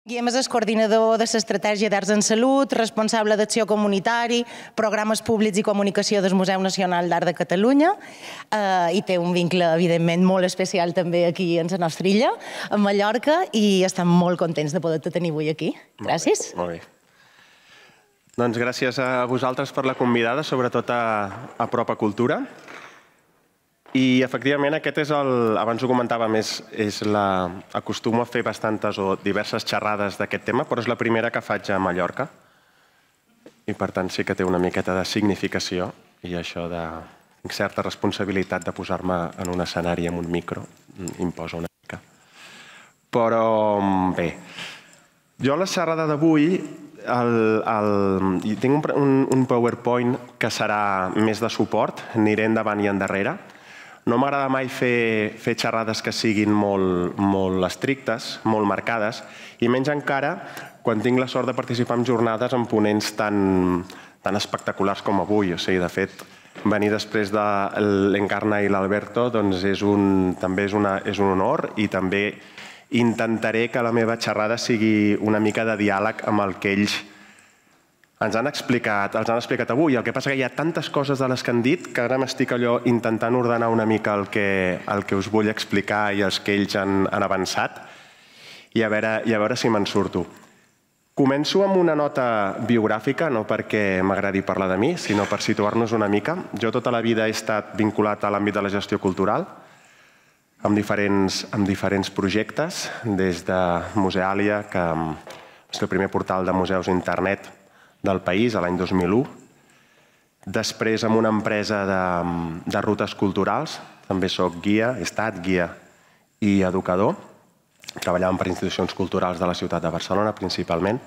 Guillem és el coordinador de l'Estratègia d'Arts en Salut, responsable d'acció comunitari, programes públics i comunicació del Museu Nacional d'Art de Catalunya i té un vincle, evidentment, molt especial també aquí en la nostra illa, a Mallorca, i estem molt contents de poder-te tenir avui aquí. Gràcies. Molt bé. Doncs gràcies a vosaltres per la convidada, sobretot a Propa Cultura. I, efectivament, aquest és el... Abans ho comentàvem, acostumo a fer bastantes o diverses xerrades d'aquest tema, però és la primera que faig a Mallorca. I, per tant, sí que té una miqueta de significació i això de certa responsabilitat de posar-me en un escenari amb un micro imposa una mica. Però, bé, jo a la xerrada d'avui tinc un PowerPoint que serà més de suport, aniré endavant i endarrere. No m'agrada mai fer xerrades que siguin molt estrictes, molt marcades, i menys encara quan tinc la sort de participar en jornades amb ponents tan espectaculars com avui. O sigui, de fet, venir després de l'Encarna i l'Alberto també és un honor, i també intentaré que la meva xerrada sigui una mica de diàleg amb el que ells els han explicat avui. El que passa que hi ha tantes coses de les que han dit que ara m'estic allò intentant ordenar una mica el que us vull explicar i els que ells han avançat, i a veure si me'n surto. Començo amb una nota biogràfica, no perquè m'agradi parlar de mi, sinó per situar-nos una mica. Jo tota la vida he estat vinculat a l'àmbit de la gestió cultural, amb diferents projectes, des de Museàlia, que és el primer portal de museus internet del país, a l'any 2001. Després amb una empresa de rutes culturals, també soc guia, he estat guia i educador, treballàvem per institucions culturals de la ciutat de Barcelona principalment.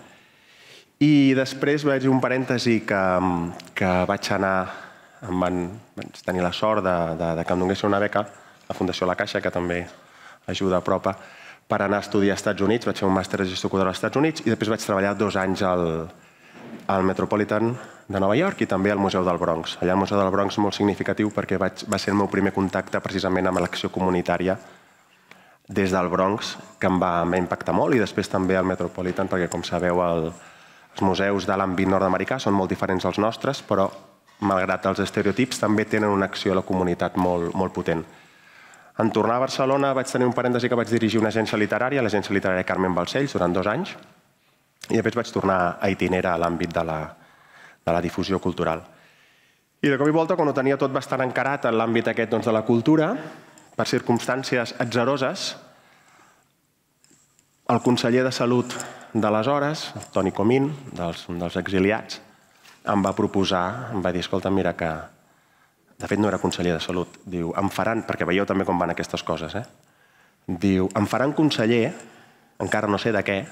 I després vaig dir un parèntesi que vaig tenir la sort que em donés una beca, la Fundació La Caixa, que també ajuda a Propa, per anar a estudiar als Estats Units. Vaig fer un màster de gestió cultural als Estats Units i després vaig treballar 2 anys al Metropolitan de Nova York i també al Museu del Bronx. Allà al Museu del Bronx molt significatiu perquè va ser el meu primer contacte precisament amb l'acció comunitària des del Bronx, que em va impactar molt, i després també al Metropolitan, perquè, com sabeu, els museus de l'àmbit nord-americà són molt diferents als nostres, però, malgrat els estereotips, també tenen una acció a la comunitat molt potent. En tornar a Barcelona vaig tenir un parèntesi que vaig dirigir una agència literària, l'agència literària Carmen Balcells, durant 2 anys, i després vaig tornar a Itinera, a l'àmbit de la difusió cultural. I de cop i volta, quan ho tenia tot bastant encarat en l'àmbit aquest de la cultura, per circumstàncies atzaroses, el conseller de Salut d'aleshores, Toni Comín, un dels exiliats, em va proposar, em va dir, escolta, mira que... De fet, no era conseller de Salut. Diu, em faran... Perquè veieu també com van aquestes coses, eh? Diu, em faran conseller, encara no sé de què,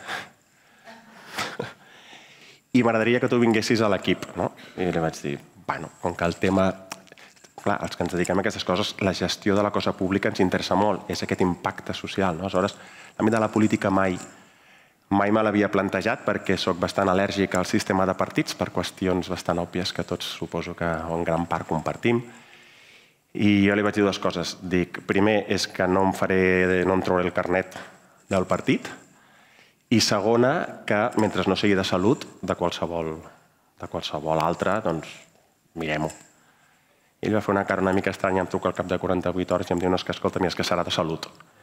i m'agradaria que tu vinguessis a l'equip, no? I li vaig dir, bueno, com que el tema... Clar, els que ens dediquem a aquestes coses, la gestió de la cosa pública ens interessa molt, és aquest impacte social, no? Aleshores, l'àmbit de la política mai me l'havia plantejat perquè soc bastant al·lèrgic al sistema de partits per qüestions bastant òbvies que tots suposo que en gran part compartim. I jo li vaig dir 2 coses. Dic, primer és que no em trauré el carnet del partit, i segona, que mentre no sigui de salut, de qualsevol altre, doncs mirem-ho. I ell va fer una cara una mica estranya, em truca al cap de 48 hores i em diu, no, és que escolta, és que serà de salut.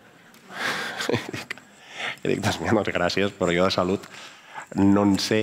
I dic, doncs mira, no, gràcies, però jo de salut no en sé.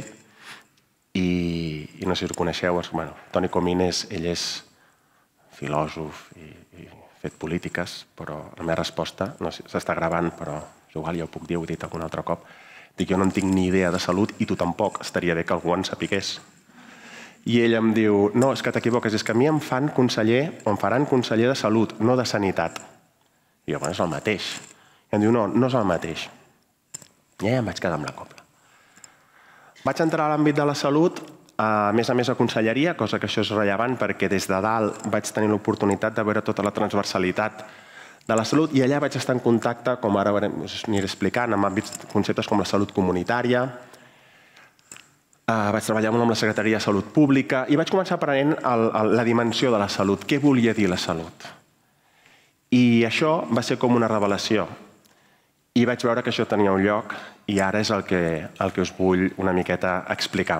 I no sé si ho coneixeu, Toni Comín, ell és filòsof i fet polítiques, però la meva resposta, no sé, s'està gravant, però igual ja ho puc dir, ho he dit algun altre cop. Dic, jo no en tinc ni idea de salut i tu tampoc, estaria bé que algú en sapigués. I ell em diu, no, és que t'equivoques, és que a mi em faran conseller de salut, no de sanitat. I jo, bueno, és el mateix. I em diu, no, no és el mateix. I ja em vaig quedar amb la copla. Vaig entrar a l'àmbit de la salut, a més a conselleria, cosa que això és rellevant perquè des de dalt vaig tenir l'oportunitat de veure tota la transversalitat de la salut, i allà vaig estar en contacte, com ara us aniré explicant, amb conceptes com la salut comunitària, vaig treballar molt amb la Secretaria de Salut Pública i vaig començar aprenent la dimensió de la salut, què volia dir la salut. I això va ser com una revelació. i vaig veure que això tenia un lloc i ara és el que us vull una miqueta explicar.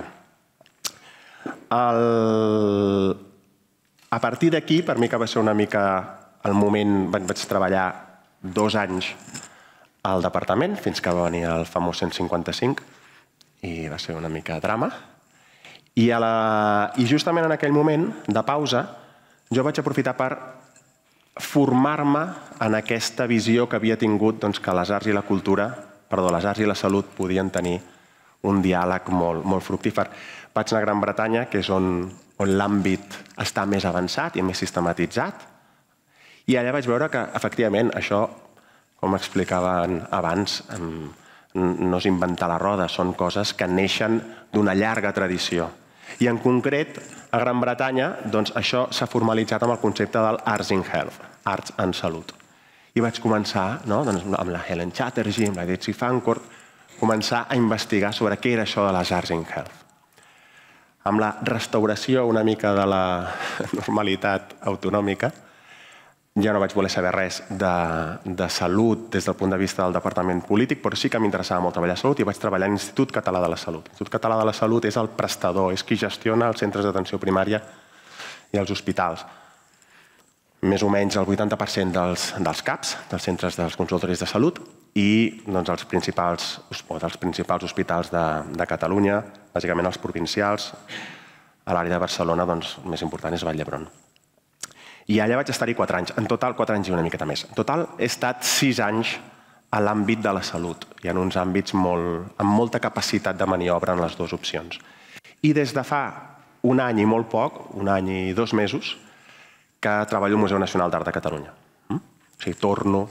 A partir d'aquí, per mi que va ser una mica el moment, vaig treballar 2 anys al departament, fins que va venir el famós 155, i va ser una mica drama. I justament en aquell moment de pausa, jo vaig aprofitar per formar-me en aquesta visió que havia tingut que les arts i la cultura, les arts i la salut podien tenir un diàleg molt fructífer. Vaig anar a Gran Bretanya, que és on l'àmbit està més avançat i més sistematitzat, i allà vaig veure que, efectivament, això, com explicaven abans, no és inventar la roda, són coses que neixen d'una llarga tradició. I en concret, a Gran Bretanya, això s'ha formalitzat amb el concepte del Arts in Health, Arts en Salut. I vaig començar, amb la Helen Chatterjee, amb la Desi Fancourt, començar a investigar sobre què era això de les Arts in Health. Amb la restauració una mica de la normalitat autonòmica, ja no vaig voler saber res de salut des del punt de vista del departament polític, però sí que m'interessava molt treballar salut i vaig treballar a l'Institut Català de la Salut. L'Institut Català de la Salut és el prestador, és qui gestiona els centres d'atenció primària i els hospitals. Més o menys el 80% dels CAPs, dels centres dels consultoris de salut, i dels principals hospitals de Catalunya, bàsicament els provincials. A l'àrea de Barcelona, el més important és Vall d'Hebron. I allà vaig estar-hi 4 anys. En total, 4 anys i una miqueta més. En total, he estat 6 anys a l'àmbit de la salut i en uns àmbits amb molta capacitat de maniobra en les dues opcions. I des de fa un any i molt poc, un any i 2 mesos, que treballo al Museu Nacional d'Art de Catalunya. O sigui, torno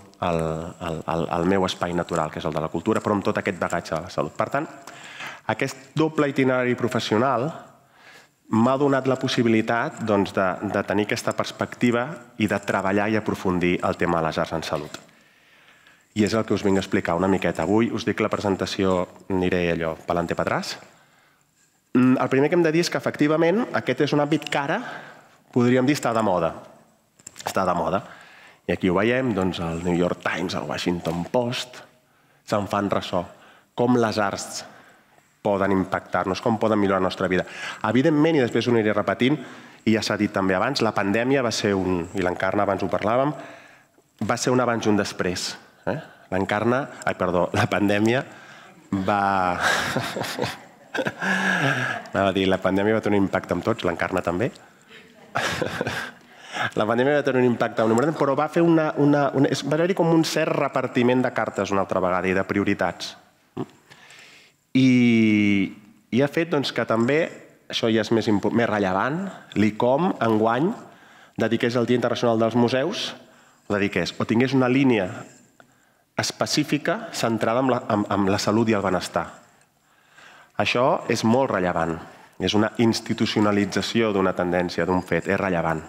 al meu espai natural, que és el de la cultura, però amb tot aquest bagatge de la salut. Per tant, aquest doble itinerari professional m'ha donat la possibilitat de tenir aquesta perspectiva i de treballar i aprofundir el tema de les arts en salut. I és el que us vinc a explicar una miqueta. Avui us dic que la presentació aniré allò pelant pedraç. El primer que hem de dir és que, efectivament, aquest és un àmbit que ara, podríem dir, està de moda. Està de moda. I aquí ho veiem, el New York Times, el Washington Post, se'n fan ressò. Com les arts poden impactar-nos, com poden millorar la nostra vida. Evidentment, i després ho aniré repetint, i ja s'ha dit també abans, la pandèmia va ser i l'Encarna abans ho parlàvem, va ser un abans i un després. La pandèmia va... Anava a dir, la pandèmia va tenir un impacte amb tots, l'Encarna també. La pandèmia va tenir un impacte amb número, però va fer va haver-hi com un cert repartiment de cartes una altra vegada i de prioritats. I ha fet que també, això ja és més rellevant, l'ICOM enguany dediqués el Dia Internacional dels Museus, o tingués una línia específica centrada en la salut i el benestar. Això és molt rellevant. És una institucionalització d'una tendència, d'un fet, és rellevant.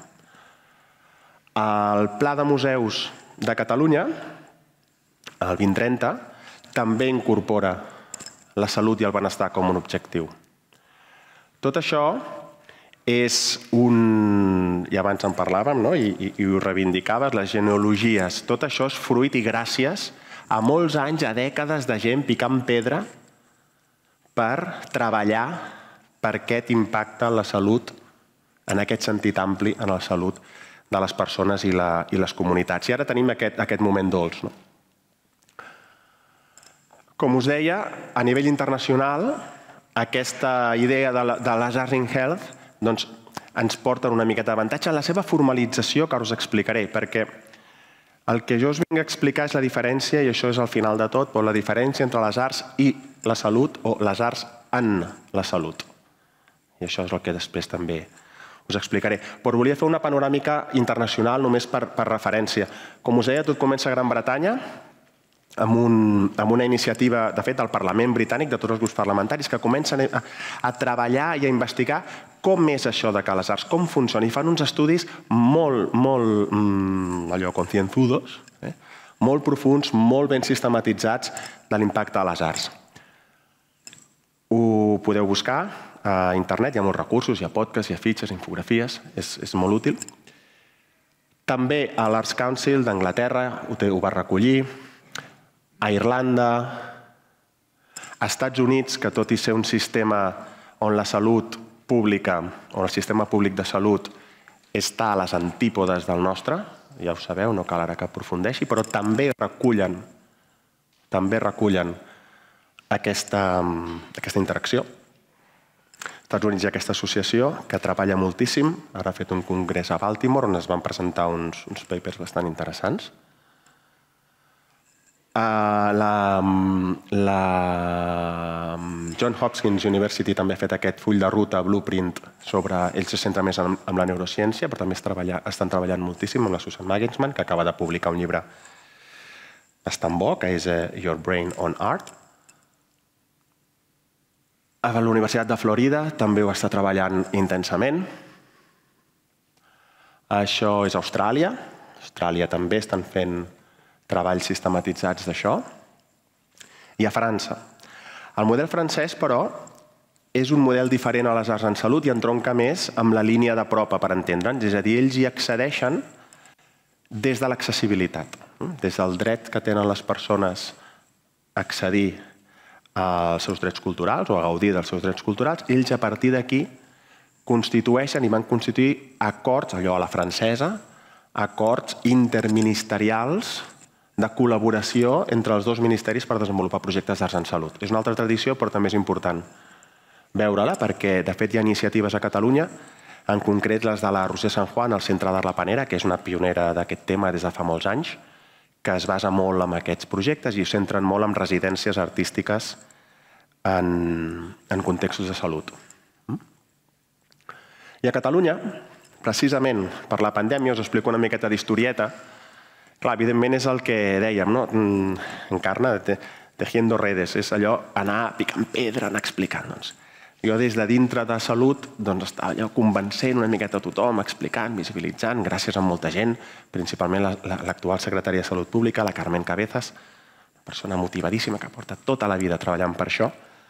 El Pla de Museus de Catalunya, el 2030, també incorpora la salut i el benestar com un objectiu. Tot això és i abans en parlàvem, i ho reivindicaves, les genealogies, tot això és fruit i gràcies a molts anys, a dècades de gent picant pedra per treballar per aquest impacte en la salut, en aquest sentit ampli, en la salut de les persones i les comunitats. I ara tenim aquest moment dolç. Com us deia, a nivell internacional, aquesta idea de les Arts in Health ens porta una miqueta d'avantatge en la seva formalització, que ara us explicaré, perquè el que jo us vinc a explicar és la diferència, i això és al final de tot, la diferència entre les arts i la salut o les arts en la salut. I això és el que després també us explicaré. Però volia fer una panoràmica internacional només per referència. Com us deia, tot comença a Gran Bretanya, amb una iniciativa, de fet, del Parlament britànic, de tots els grups parlamentaris, que comencen a treballar i a investigar com és això de que les arts, com funciona. I fan uns estudis molt concienzudos, molt profunds, molt ben sistematitzats de l'impacte de les arts. Ho podeu buscar a internet, hi ha molts recursos, hi ha podcasts, hi ha fitxes, infografies, és molt útil. També l'Arts Council d'Anglaterra ho va recollir. A Irlanda, a Estats Units, que tot i ser un sistema on la salut pública, on el sistema públic de salut està a les antípodes del nostre, ja ho sabeu, no cal ara que aprofundeixi, però també recullen aquesta interacció. Als Estats Units hi ha aquesta associació que treballa moltíssim, ara ha fet un congrés a Baltimore on es van presentar uns papers bastant interessants. La Johns Hopkins University també ha fet aquest full de ruta, blueprint, sobre ells se centra més en la neurociència, però també estan treballant moltíssim amb la Susan Magensman, que acaba de publicar un llibre bastant bo, que és Your Brain on Art. A la Universitat de Florida també ho està treballant intensament. Això és Austràlia. A Austràlia també estan fent treballs sistematitzats d'això. I a França. El model francès, però, és un model diferent a les arts en salut i entronca més amb la línia de propa, per entendre'ns. És a dir, ells hi accedeixen des de l'accessibilitat, des del dret que tenen les persones a accedir als seus drets culturals o a gaudir dels seus drets culturals. Ells, a partir d'aquí, constitueixen i van constituir acords, allò a la francesa, acords interministerials de col·laboració entre els dos ministeris per desenvolupar projectes d'arts en salut. És una altra tradició, però també és important veure-la, perquè, de fet, hi ha iniciatives a Catalunya, en concret les de la Roser San Juan, al Centre d'Art La Panera, que és una pionera d'aquest tema des de fa molts anys, que es basa molt en aquests projectes i es centren molt en residències artístiques en contextos de salut. I a Catalunya, precisament per la pandèmia, us explico una miqueta d'historieta. Clar, evidentment és el que dèiem, no? Encarna, tejiendo redes, és allò, anar picant pedra, anar explicant. Jo des de dintre de salut estava allò convencent una miqueta a tothom, explicant, visibilitzant, gràcies a molta gent, principalment l'actual secretària de Salut Pública, la Carmen Cabezas, una persona motivadíssima que porta tota la vida treballant per això.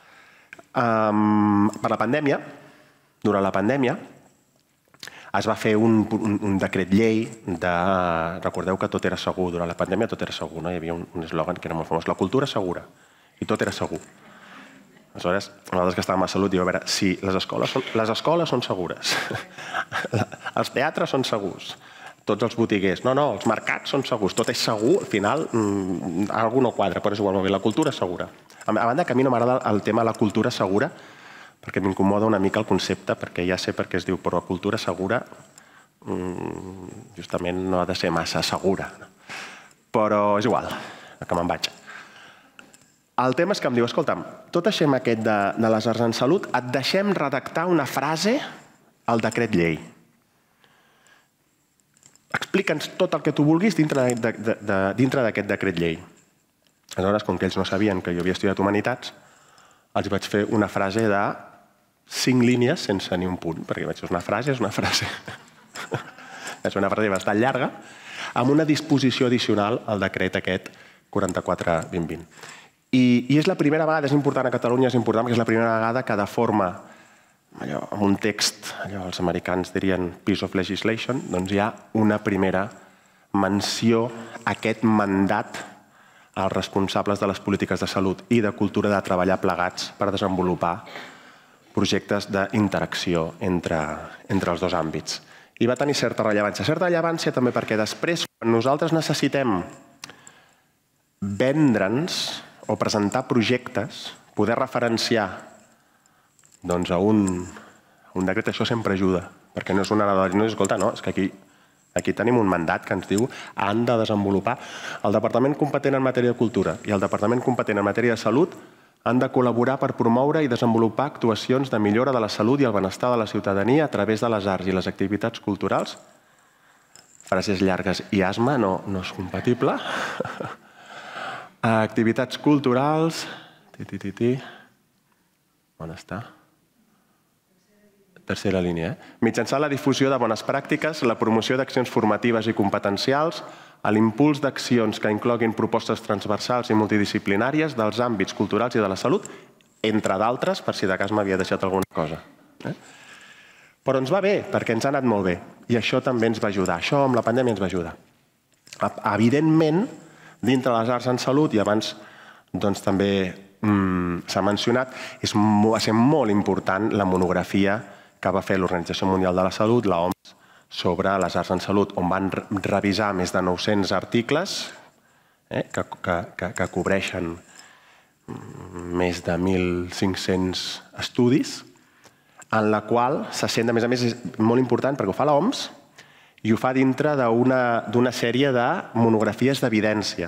Per la pandèmia, durant la pandèmia, es va fer un decret llei de... Recordeu que tot era segur, durant la pandèmia tot era segur, no? Hi havia un eslògan que era molt famós, la cultura segura, i tot era segur. Aleshores, nosaltres que estàvem a Salut, diu, a veure, si les escoles són segures, els teatres són segurs, tots els botiguers, no, els mercats són segurs, tot és segur, al final, alguna no quadra, però és igual, la cultura és segura. A banda que a mi no m'agrada el tema de la cultura segura, perquè m'incomoda una mica el concepte, perquè ja sé per què es diu, però la cultura segura justament no ha de ser massa segura. Però és igual, que me'n vaig. El tema és que em diu, escolta'm, tot això aquest de les arts en salut, et deixem redactar una frase al decret llei. Explica'ns tot el que tu vulguis dintre d'aquest decret llei. Aleshores, com que ells no sabien que jo havia estudiat Humanitats, els vaig fer una frase de 5 línies sense ni un punt, perquè vaig fer una frase, és una frase. És una frase bastant llarga, amb una disposició addicional al decret aquest 44-2020. I és la primera vegada, és important a Catalunya, és important perquè és la primera vegada que de forma, amb un text, els americans dirien piece of legislation, doncs hi ha una primera menció a aquest mandat als responsables de les polítiques de salut i de cultura de treballar plegats per desenvolupar projectes d'interacció entre els dos àmbits. I va tenir certa rellevància. Certa rellevància també perquè després, quan nosaltres necessitem vendre'ns o presentar projectes, poder referenciar a un decret, això sempre ajuda, perquè no és una anada, no és, escolta, no, és que aquí tenim un mandat que ens diu han de desenvolupar. El Departament competent en matèria de cultura i el Departament competent en matèria de salut han de col·laborar per promoure i desenvolupar actuacions de millora de la salut i el benestar de la ciutadania a través de les arts i les activitats culturals. Frases llargues i asma no és compatible. Activitats culturals... On està? Tercera línia. Mitjançant la difusió de bones pràctiques, la promoció d'accions formatives i competencials, l'impuls d'accions que incloguin propostes transversals i multidisciplinàries dels àmbits culturals i de la salut, entre d'altres, per si de cas m'havia deixat alguna cosa. Però ens va bé, perquè ens ha anat molt bé. I això també ens va ajudar. Això amb la pandèmia ens va ajudar. Evidentment, Dintre de les arts en salut, i abans també s'ha mencionat, va ser molt important la monografia que va fer l'Organització Mundial de la Salut, l'OMS, sobre les arts en salut, on van revisar més de 900 articles que cobreixen més de 1.500 estudis, en la qual se sent, a més, és molt important perquè ho fa l'OMS i ho fa dintre d'una sèrie de monografies d'evidència.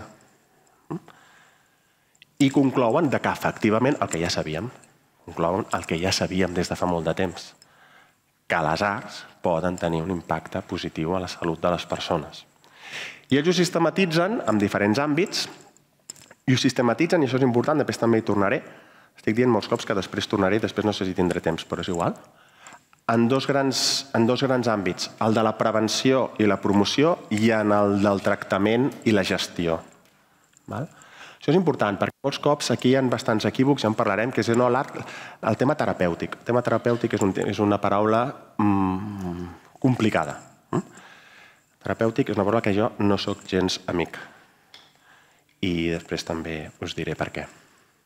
I conclouen que efectivament el que ja sabíem, des de fa molt de temps, que les arts poden tenir un impacte positiu a la salut de les persones. I ells ho sistematitzen en diferents àmbits, i ho sistematitzen, i això és important, després també hi tornaré, estic dient molts cops que després tornaré, després no sé si tindré temps, però és igual, en dos grans àmbits, el de la prevenció i la promoció i en el del tractament i la gestió. Això és important, perquè molts cops aquí hi ha bastants equívocs, ja en parlarem, que és el tema terapèutic. El tema terapèutic és una paraula complicada. Terapèutic és una paraula que jo no soc gens amic. I després també us diré per què.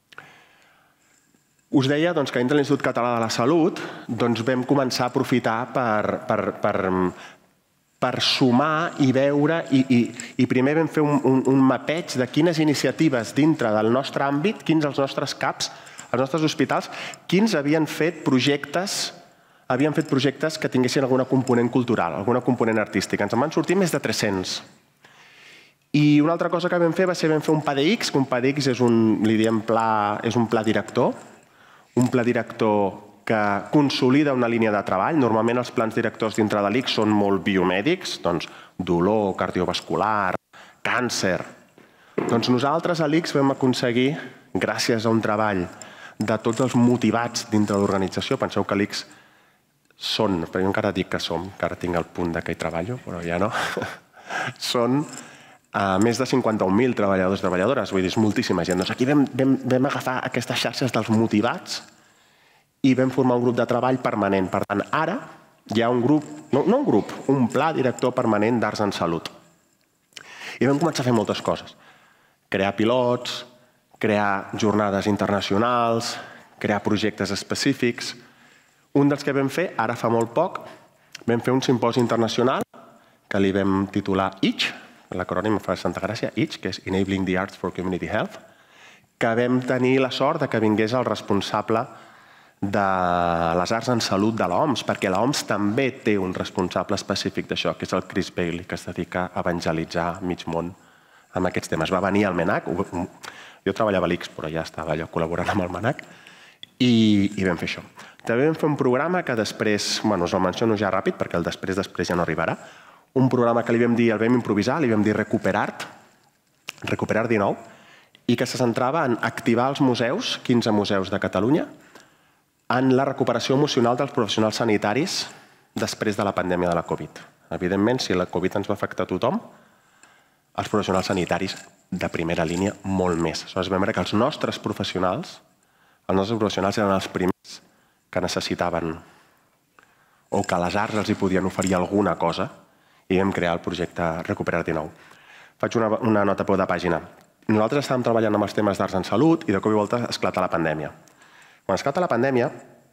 Us deia que dintre de l'Institut Català de la Salut vam començar a aprofitar per sumar i veure, i primer vam fer un mapeig de quines iniciatives dintre del nostre àmbit, quins els nostres CAPs, els nostres hospitals, quins havien fet projectes que tinguessin alguna component cultural, alguna component artística. Ens en van sortir més de 300. I una altra cosa que vam fer va ser un PDX, que un PDX és un pla director, que consolida una línia de treball. Normalment els plans directors dintre de l'ICS són molt biomèdics, dolor, cardiovascular, càncer. Nosaltres a l'ICS vam aconseguir, gràcies a un treball de tots els motivats dintre de l'organització, penseu que l'ICS són, però jo encara dic que som, que ara tinc el punt que hi treballo, però ja no, són més de 51.000 treballadors i treballadores, vull dir, és moltíssima gent. Aquí vam agafar aquestes xarxes dels motivats i vam formar un grup de treball permanent. Per tant, ara hi ha un pla director permanent d'arts en salut. I vam començar a fer moltes coses. Crear pilots, crear jornades internacionals, crear projectes específics. Un dels que vam fer, ara fa molt poc, vam fer un simposi internacional que li vam titular EACH, l'acrònim fa Santa Gràcia, EACH, que és Enabling the Arts for Community Health, que vam tenir la sort que vingués el responsable de les arts en salut de l'OMS, perquè l'OMS també té un responsable específic d'això, que és el Chris Bailey, que es dedica a evangelitzar mig món amb aquests temes. Va venir al MNAC, jo treballava a l'ICS, però ja estava allò col·laborant amb el MNAC, i vam fer això. També vam fer un programa que després, us el menciono ja ràpid, perquè el després ja no arribarà, un programa que el vam improvisar, li vam dir Recuperar 19, i que se centrava en activar els museus, 15 museus de Catalunya, en la recuperació emocional dels professionals sanitaris després de la pandèmia de la Covid. Evidentment, si la Covid ens va afectar a tothom, els professionals sanitaris de primera línia molt més. Aleshores vam veure que els nostres professionals eren els primers que necessitaven o que les arts els hi podien oferir alguna cosa, i vam crear el projecte Recuperar 19. Faig una nota de pàgina. Nosaltres estàvem treballant amb els temes d'arts en salut i de cop i volta esclata la pandèmia. Quan esclata la pandèmia,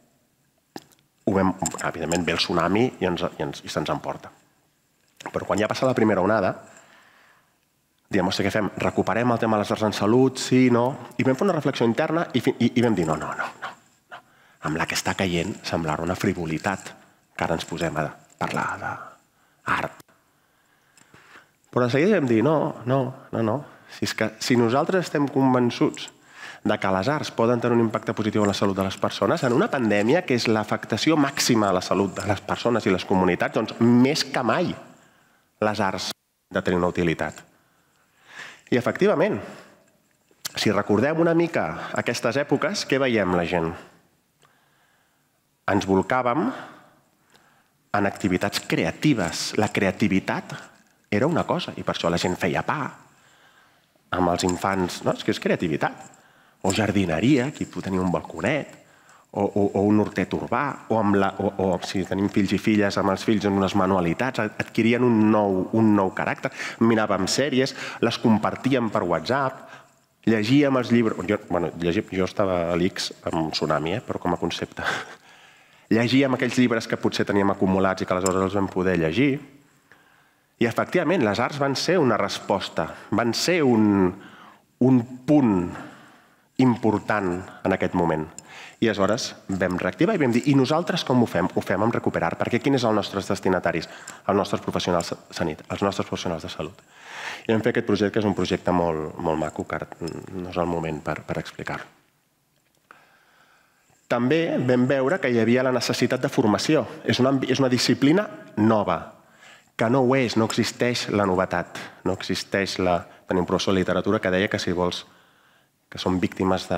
evidentment ve el tsunami i se'ns emporta. Però quan ja passa la primera onada, diem, què fem? Recuperem el tema de les arts en salut? Sí, no? I vam fer una reflexió interna i vam dir, no. Amb la que està caient semblarà una frivolitat que ara ens posem a parlar d'art. Però de seguida vam dir, no. Si nosaltres estem convençuts que les arts poden tenir un impacte positiu en la salut de les persones, en una pandèmia que és l'afectació màxima a la salut de les persones i les comunitats, doncs més que mai les arts han de tenir una utilitat. I efectivament, si recordem una mica aquestes èpoques, què veiem la gent? Ens volcàvem en activitats creatives. La creativitat era una cosa, i per això la gent feia pa amb els infants. No, és que és creativitat. O jardineria, aquí tenia un balconet, o un hortet urbà, o si tenim fills i filles amb els fills en unes manualitats, adquirien un nou caràcter. Miràvem sèries, les compartíem per WhatsApp, llegíem els llibres... Jo estava a l'ICS amb Tsunami, però com a concepte. Llegíem aquells llibres que potser teníem acumulats i que aleshores els vam poder llegir. I, efectivament, les arts van ser una resposta, van ser un punt important en aquest moment. I aleshores vam reactivar i vam dir, i nosaltres com ho fem? Ho fem amb Recuperar, perquè quins són els nostres destinataris? Els nostres professionals de salut. I vam fer aquest projecte, que és un projecte molt maco, que no és el moment per explicar-ho. També vam veure que hi havia la necessitat de formació. És una disciplina nova, que no ho és, no existeix la novetat. No existeix Tenim un professor de literatura que deia que si vols que són víctimes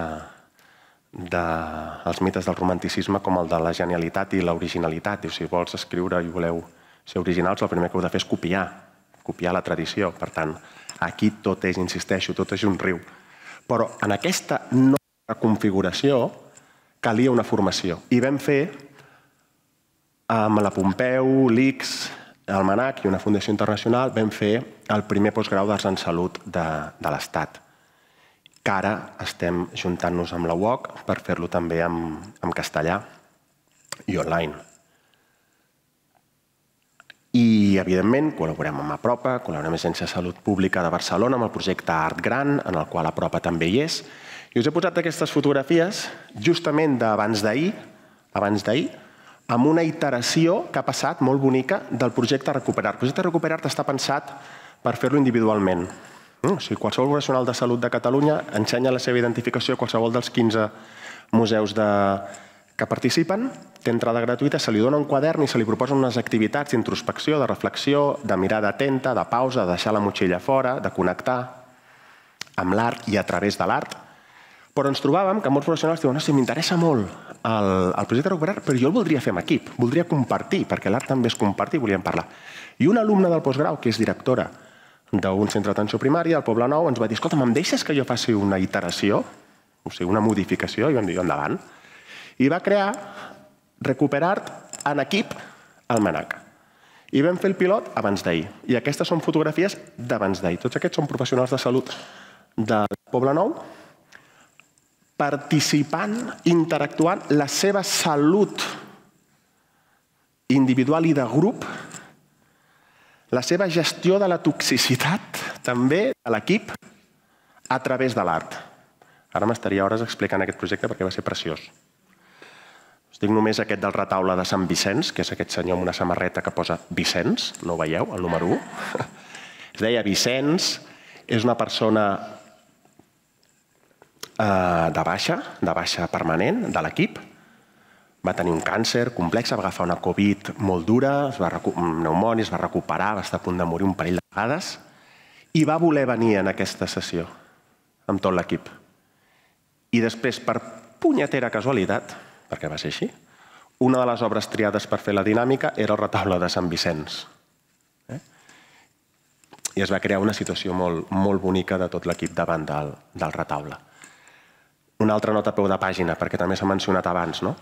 dels mites del romanticisme com el de la genialitat i l'originalitat. Si vols escriure i voleu ser originals, el primer que heu de fer és copiar la tradició. Per tant, aquí tot és, insisteixo, tot és un riu. Però en aquesta nova configuració calia una formació. I vam fer, amb la Pompeu, l'ICS, el MANAC i una fundació internacional, vam fer el primer postgrau d'Arts en Salut de l'Estat, que ara estem juntant-nos amb la UOC per fer-lo també en castellà i online. I, evidentment, col·laborem amb Apropa, col·laborem amb l'Agència de Salut Pública de Barcelona, amb el projecte Art Gran, en el qual Apropa també hi és. I us he posat aquestes fotografies justament d'abans d'ahir, amb una iteració que ha passat molt bonica del projecte Recuperar. El projecte Recuperar està pensat per fer-lo individualment. Qualsevol professional de salut de Catalunya ensenya la seva identificació a qualsevol dels 15 museus que participen, té entrada gratuïta, se li dona un quadern i se li proposen unes activitats d'introspecció, de reflexió, de mirada atenta, de pausa, de deixar la motxilla fora, de connectar amb l'art i a través de l'art. Però ens trobàvem que molts professionals diuen si m'interessa molt el projecte Recuperar, però jo el voldria fer amb equip, voldria compartir, perquè l'art també és compartir, volíem parlar. I una alumna del postgrau, que és directora d'un centre d'atenció primària, al Poble Nou, ens va dir, escolta, em deixes que jo faci una iteració, o sigui, una modificació? I vam dir, endavant. I va crear Recuperar en equip al MANAC. I vam fer el pilot abans d'ahir. I aquestes són fotografies d'abans d'ahir. Tots aquests són professionals de salut del Poble Nou, participant, interactuant, la seva salut individual i de grup, la seva gestió de la toxicitat, també de l'equip, a través de l'art. Ara m'estaria hores explicant aquest projecte perquè va ser preciós. Us dic només aquest del retaule de Sant Vicenç, que és aquest senyor amb una samarreta que posa Vicenç, no ho veieu, el número 1. Es deia Vicenç, és una persona de baixa permanent de l'equip. Va tenir un càncer complex, va agafar una Covid molt dura, pneumònia, es va recuperar, va estar a punt de morir un parell de vegades i va voler venir en aquesta sessió amb tot l'equip. I després, per punyetera casualitat, perquè va ser així, una de les obres triades per fer la dinàmica era el retaule de Sant Vicenç. I es va crear una situació molt bonica de tot l'equip davant del retaule. Una altra nota a peu de pàgina, perquè també s'ha mencionat abans, no?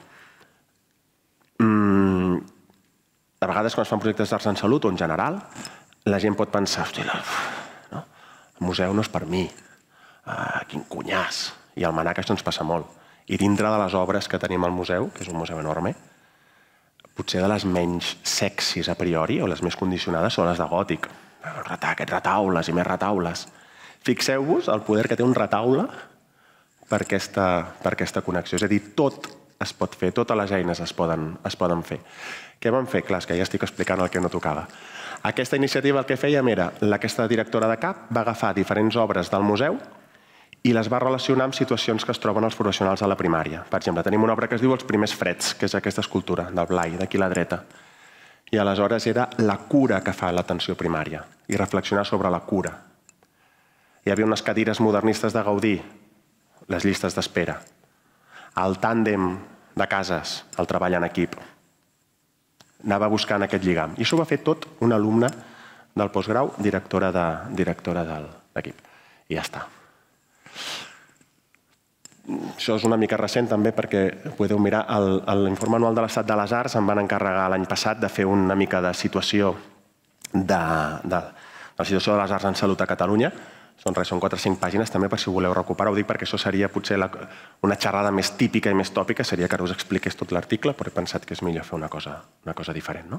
A vegades, quan es fan projectes d'arts en salut o en general, la gent pot pensar, hòstia, el museu no és per mi, quin cunyàs. I al MANAC això ens passa molt. I dintre de les obres que tenim al museu, que és un museu enorme, potser de les menys sexis a priori o les més condicionades són les de gòtic. Aquests retaules i més retaules. Fixeu-vos el poder que té un retaule per aquesta connexió. És a dir, tot es pot fer, totes les eines es poden fer. Què vam fer? Clar, és que ja estic explicant el que no tocava. Aquesta iniciativa el que fèiem era, aquesta directora de CAP va agafar diferents obres del museu i les va relacionar amb situacions que es troben els professionals a la primària. Per exemple, tenim una obra que es diu Els primers freds, que és aquesta escultura del Blai, d'aquí a la dreta. I aleshores era la cura que fa l'atenció primària i reflexionar sobre la cura. Hi havia unes cadires modernistes de Gaudí, les llistes d'espera, el tàndem de cases, el treball en equip. Anava buscant aquest lligam. I això ho va fer tot una alumna del postgrau, directora de l'equip. I ja està. això és una mica recent també perquè podeu mirar l'informe anual de l'Estat de les Arts, em van encarregar l'any passat de fer una mica de situació de la situació de les arts en salut a Catalunya. Són 4 o 5 pàgines també per si ho voleu recuperar. Ho dic perquè això seria potser una xerrada més típica i més tòpica, seria que us expliqués tot l'article, però he pensat que és millor fer una cosa diferent.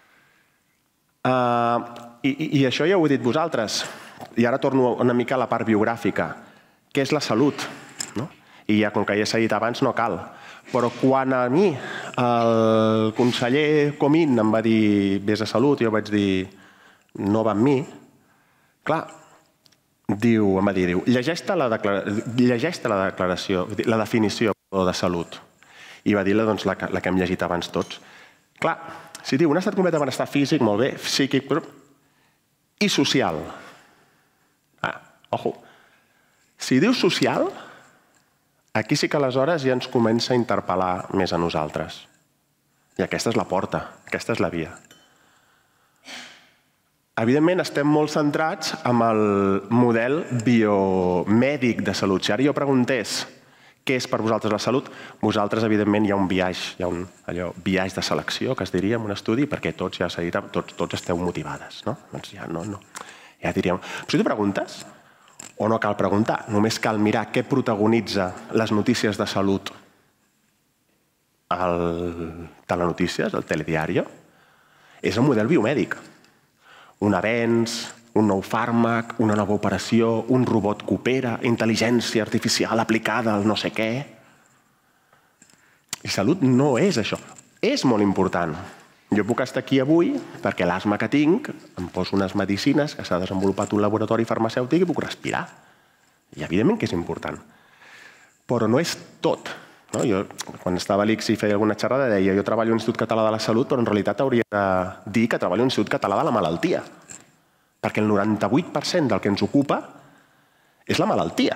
I això ja ho heu dit vosaltres. I ara torno una mica a la part biogràfica. Què és la salut? I ja, com que ja s'ha dit abans, no cal. Però quan a mi el conseller Comín em va dir vés a salut, jo vaig dir no va amb mi, clar, em va dir, llegeix-te la declaració, la definició de salut. I va dir la que hem llegit abans tots. Clar, si diu un estat complet de benestar físic, molt bé, psíquic i social. Ojo, si diu social, aquí sí que aleshores ja ens comença a interpel·lar més a nosaltres. I aquesta és la porta, aquesta és la via. Evidentment, estem molt centrats en el model biomèdic de salut. Si ara jo preguntés què és per vosaltres la salut, vosaltres, evidentment, hi ha un biaix, biaix de selecció, que es diria en un estudi, perquè tots, ja s'ha dit, tots esteu motivades. Doncs ja diríem... Però si tu preguntes, o no cal preguntar, només cal mirar què protagonitza les notícies de salut al telenotícies, al telediario, és el model biomèdic. Un avenç, un nou fàrmac, una nova operació, un robot que opera, intel·ligència artificial aplicada al no sé què. I salut no és això. És molt important. Jo puc estar aquí avui perquè l'asma que tinc, em poso unes medicines que s'ha desenvolupat un laboratori farmacèutic i puc respirar. I evidentment que és important. Però no és tot. Jo, quan estava a l'ICSI i feia alguna xerrada, deia jo treballo a l'Institut Català de la Salut, però en realitat hauria de dir que treballo a l'Institut Català de la Malaltia. Perquè el 98% del que ens ocupa és la malaltia.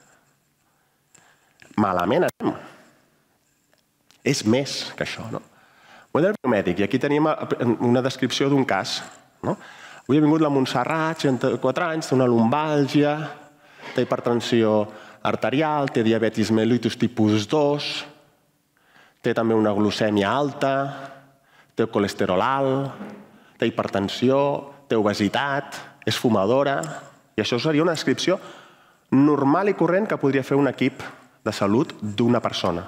Malament anem. És més que això, no? Model biomèdic, i aquí tenim una descripció d'un cas. Avui ha vingut la Montserrat, 64 anys, té una lumbàlgia, té hipertensió arterial, té diabetis mellitus tipus 2, té també una glucèmia alta, té colesterol alt, té hipertensió, té obesitat, és fumadora, i això seria una descripció normal i corrent que podria fer un equip de salut d'una persona.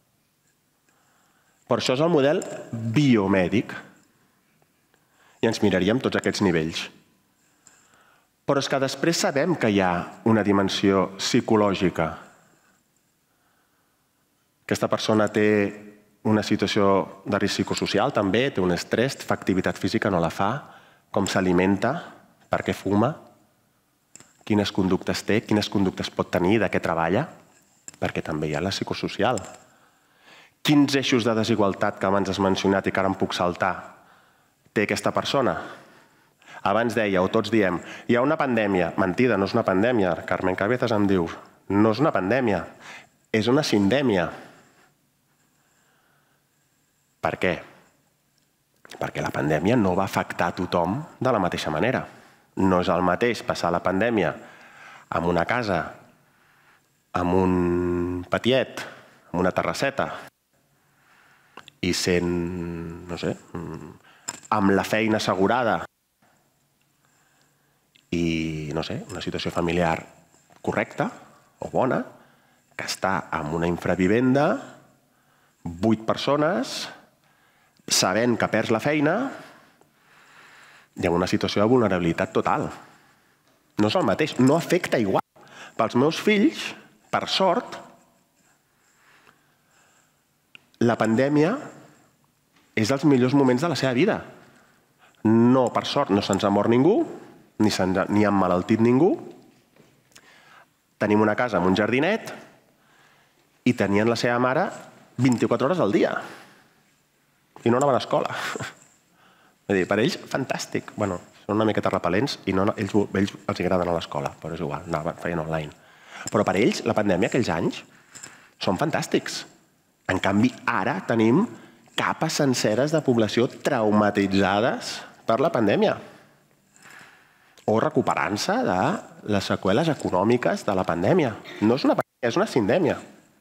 Per això és el model biomèdic. I ens miraríem tots aquests nivells. Però és que després sabem que hi ha una dimensió psicològica. Aquesta persona té una situació de risc psicosocial, també, té un estrès, fa activitat física, no la fa, com s'alimenta, per què fuma, quines conductes té, quines conductes pot tenir, de què treballa, perquè també hi ha la psicosocial. Quins eixos de desigualtat que abans has mencionat i que ara em puc saltar té aquesta persona? Abans deia, o tots diem, hi ha una pandèmia. Mentida, no és una pandèmia. Carmen Cabezas em diu, no és una pandèmia, és una sindèmia. Per què? Perquè la pandèmia no va afectar a tothom de la mateixa manera. No és el mateix passar la pandèmia en una casa, amb un patiet, amb una terrasseta, i sent, no sé, amb la feina assegurada i, no sé, una situació familiar correcta o bona, que està en una infravivenda, 8 persones, sabent que perds la feina i en una situació de vulnerabilitat total. No és el mateix, no afecta igual. Pels meus fills, per sort, la pandèmia és dels millors moments de la seva vida. No, per sort, no se'ns ha mort ningú, ni ha emmalaltit ningú. Tenim una casa amb un jardinet i tenien la seva mare 24 hores al dia. I no anaven a escola. Per ells, fantàstic. Bueno, són una miqueta repel·lents i ells els agraden a l'escola, però és igual, feien online. Però per ells, la pandèmia, aquells anys, són fantàstics. En canvi, ara tenim capes senceres de població traumatitzades per la pandèmia o recuperant-se de les seqüeles econòmiques de la pandèmia. No és una pandèmia, és una sindèmia.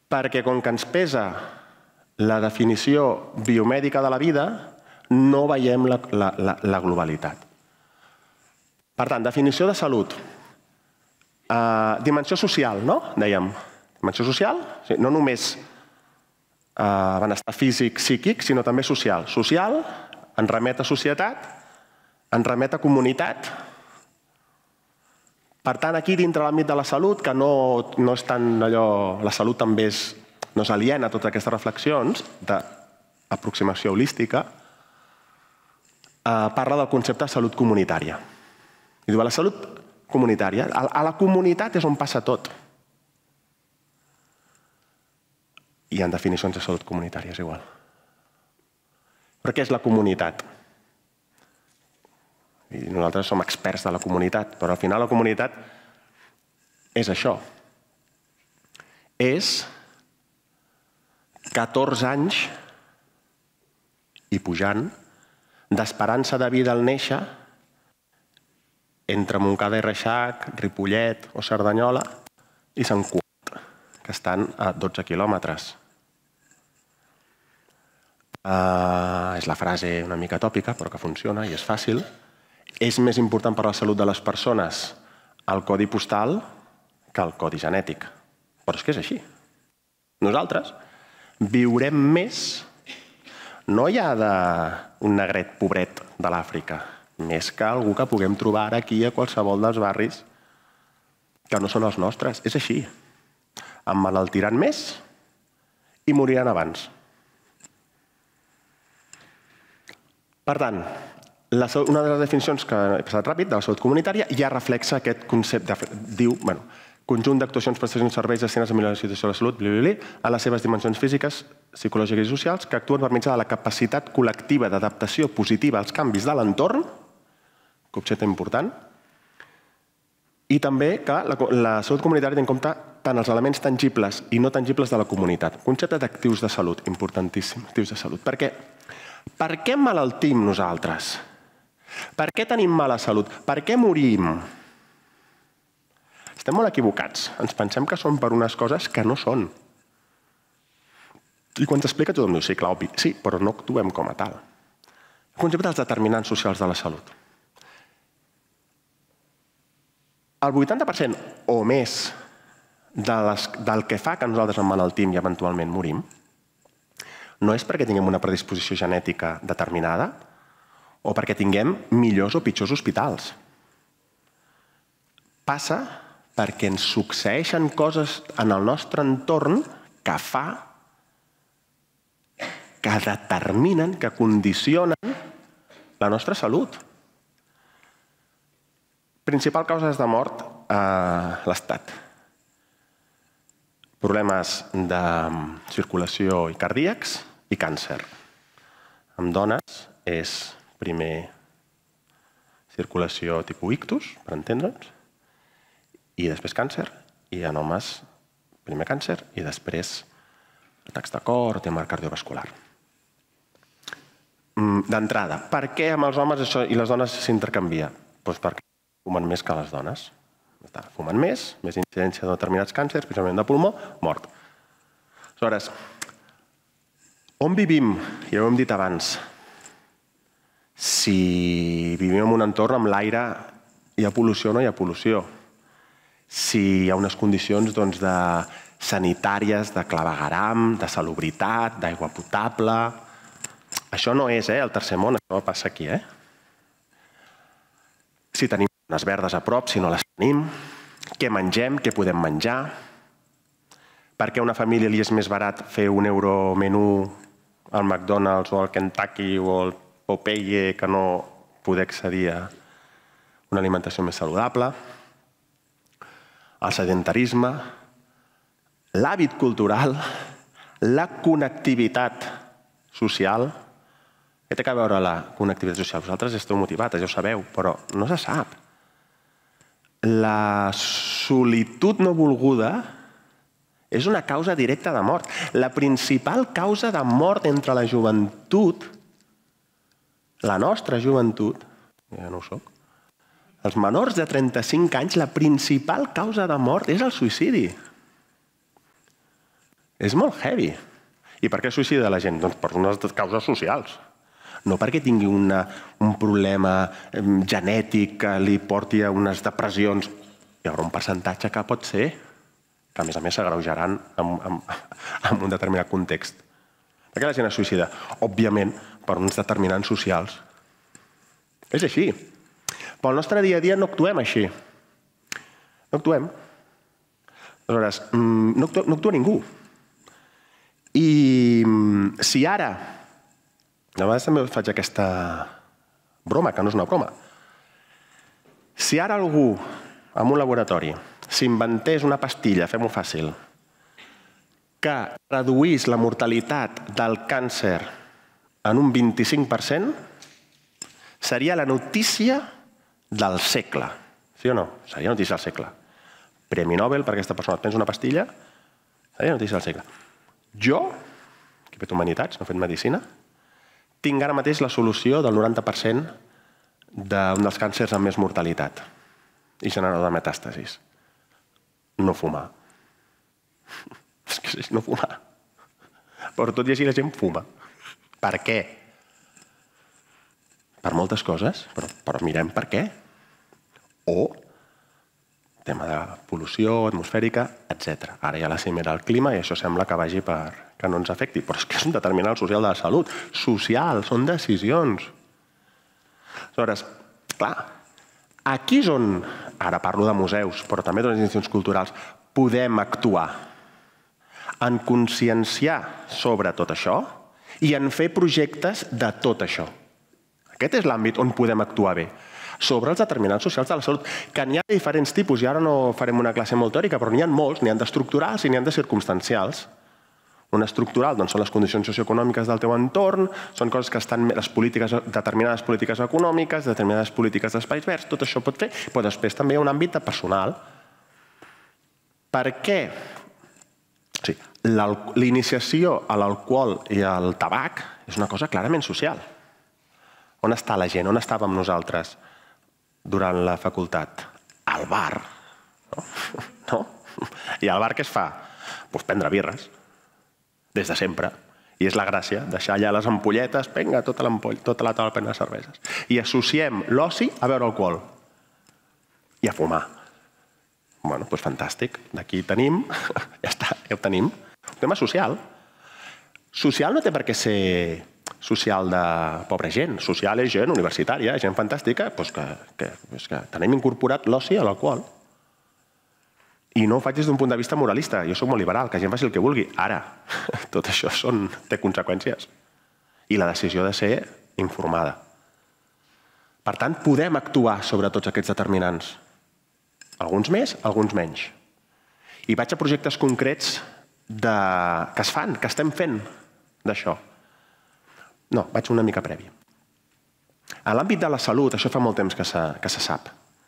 Perquè com que ens pesa la definició biomèdica de la vida, no veiem la globalitat. Per tant, definició de salut. Dimensió social, no? Dèiem. Dimensió social? No només benestar físic, psíquic, sinó també social. Social ens remet a societat, ens remet a comunitat. Per tant, aquí dintre l'àmbit de la salut, que no és tant allò... La salut també no és aliena a totes aquestes reflexions d'aproximació holística, parla del concepte de salut comunitària. I diu, la salut comunitària, a la comunitat és on passa tot. I en definicions de salut comunitària és igual. Però què és la comunitat? I nosaltres som experts de la comunitat, però al final la comunitat és això. És 14 anys i pujant d'esperança de vida al néixer entre Montcada i Reixac, Ripollet o Cerdanyola i Sant Cugat, que estan a 12 quilòmetres. És la frase una mica tòpica, però que funciona i és fàcil. És més important per a la salut de les persones el codi postal que el codi genètic. Però és que és així. Nosaltres viurem més, no ja d'un negret pobret de l'Àfrica, més que algú que puguem trobar ara aquí a qualsevol dels barris que no són els nostres. És així. Emmalaltiran més i moriran abans. Per tant, una de les definicions que he passat ràpid de la salut comunitària ja reflexa aquest concepte. Diu, conjunt d'actuacions, prestacions i serveis destinats a millorar la situació de la salut, a les seves dimensions físiques, psicològiques i socials, que actuen per mitjà de la capacitat col·lectiva d'adaptació positiva als canvis de l'entorn, concepte important, i també que la salut comunitària té en compte tant els elements tangibles i no tangibles de la comunitat. Concepte d'actius de salut, importantíssim, actius de salut. Per què? Per què emmalaltim nosaltres? Per què tenim mala salut? Per què morim? Estem molt equivocats. Ens pensem que són per unes coses que no són. I quan t'explica tothom diu, sí, clar, obvi, sí, però no actuem com a tal. El concepte dels determinants socials de la salut. El 80% o més del que fa que nosaltres emmalaltim i eventualment morim no és perquè tinguem una predisposició genètica determinada o perquè tinguem millors o pitjors hospitals. Passa perquè ens succeeixen coses en el nostre entorn que determinen, que condicionen la nostra salut. Principal causes de mort a l'Estat. Problemes de circulació i cardíacs i càncer. Amb dones és primer circulació tipus ictus, per entendre'ns, i després càncer, i en homes primer càncer i després atacs de cor o tema cardiovascular. D'entrada, per què amb els homes i les dones s'intercanvia? Doncs perquè fumen més que les dones. Fumen més incidència de determinats càncers, especialment de pulmó, mort. Aleshores, on vivim? Ja ho hem dit abans. Si vivim en un entorn amb l'aire, hi ha pol·lució o no hi ha pol·lució. Si hi ha unes condicions sanitàries, de clavegueram, de salubritat, d'aigua potable... Això no és el tercer món, això passa aquí. Si tenim zones verdes a prop, si no les tenim, què mengem, què podem menjar, per què a una família li és més barat fer un euro menú al McDonald's o al Kentucky o al Popeye que no poder accedir a una alimentació més saludable, el sedentarisme, l'hàbit cultural, la connectivitat social. Què té a veure la connectivitat social? Vosaltres esteu motivats, ja ho sabeu, però no se sap. La solitud no volguda és una causa directa de mort. La principal causa de mort entre la joventut, la nostra joventut, ja no ho soc, els menors de 35 anys, la principal causa de mort és el suïcidi. És molt heavy. I per què es suïcida la gent? Doncs per unes causes socials. No perquè tingui un problema genètic que li porti a unes depressions. Hi haurà un percentatge que pot ser que, a més, s'agreujaran en un determinat context. Per què la gent es suïcida? Òbviament, per uns determinants socials. És així. Però al nostre dia a dia no actuem així. No actuem. Aleshores, no actua ningú. I si ara, a vegades també faig aquesta broma, que no és una broma, si ara algú en un laboratori s'inventés una pastilla, fem-ho fàcil, que reduís la mortalitat del càncer en un 25%, seria la notícia del segle. Sí o no? Seria la notícia del segle. Premi Nobel per aquesta persona. Et prens una pastilla, seria la notícia del segle. Jo, que he fet humanitats, no he fet medicina, tinc ara mateix la solució del 90% d'un dels càncers amb més mortalitat i generador de metàstasis. No fumar. És que és no fumar. Però tot i així la gent fuma. Per què? Per moltes coses, però mirem per què. O tema de pol·lució atmosfèrica, etc. Ara hi ha la cimera al clima i això sembla que vagi perquè no ens afecti. Però és que és un determinant social de la salut. Social, són decisions. Aleshores, clar, aquí és on, ara parlo de museus, però també de les institucions culturals, podem actuar en conscienciar sobre tot això i en fer projectes de tot això. Aquest és l'àmbit on podem actuar bé. Sobre els determinants socials de la salut, que n'hi ha diferents tipus, i ara no farem una classe molt teòrica, però n'hi ha molts, n'hi ha d'estructurals i n'hi ha de circumstancials. Una estructural doncs, són les condicions socioeconòmiques del teu entorn, són coses que estan determinades polítiques econòmiques, determinades polítiques d'espais verds, tot això pot fer, però després també hi ha un àmbit de personal. Per què? Sí, l'iniciació a l'alcohol i al tabac és una cosa clarament social. On està la gent? On estàvem nosaltres durant la facultat? Al bar. No? I al bar què es fa? Doncs prendre birres. Des de sempre. I és la gràcia, deixar allà les ampolletes, vinga, tota la taula plena de cerveses. I associem l'oci a beure alcohol. I a fumar. Bueno, doncs fantàstic. D'aquí tenim, ja està, ja ho tenim. Un tema social. Social no té per què ser social de pobra gent. Social és gent universitària, gent fantàstica, doncs que tenim incorporat l'oci a l'alcohol. I no ho faig des d'un punt de vista moralista. Jo soc molt liberal, que gent faci el que vulgui. Ara, tot això té conseqüències. I la decisió ha de ser informada. Per tant, podem actuar sobre tots aquests determinants. Alguns més, alguns menys. I vaig a projectes concrets que es fan, que estem fent d'això. No, vaig una mica previ. A l'àmbit de la salut, això fa molt temps que se sap.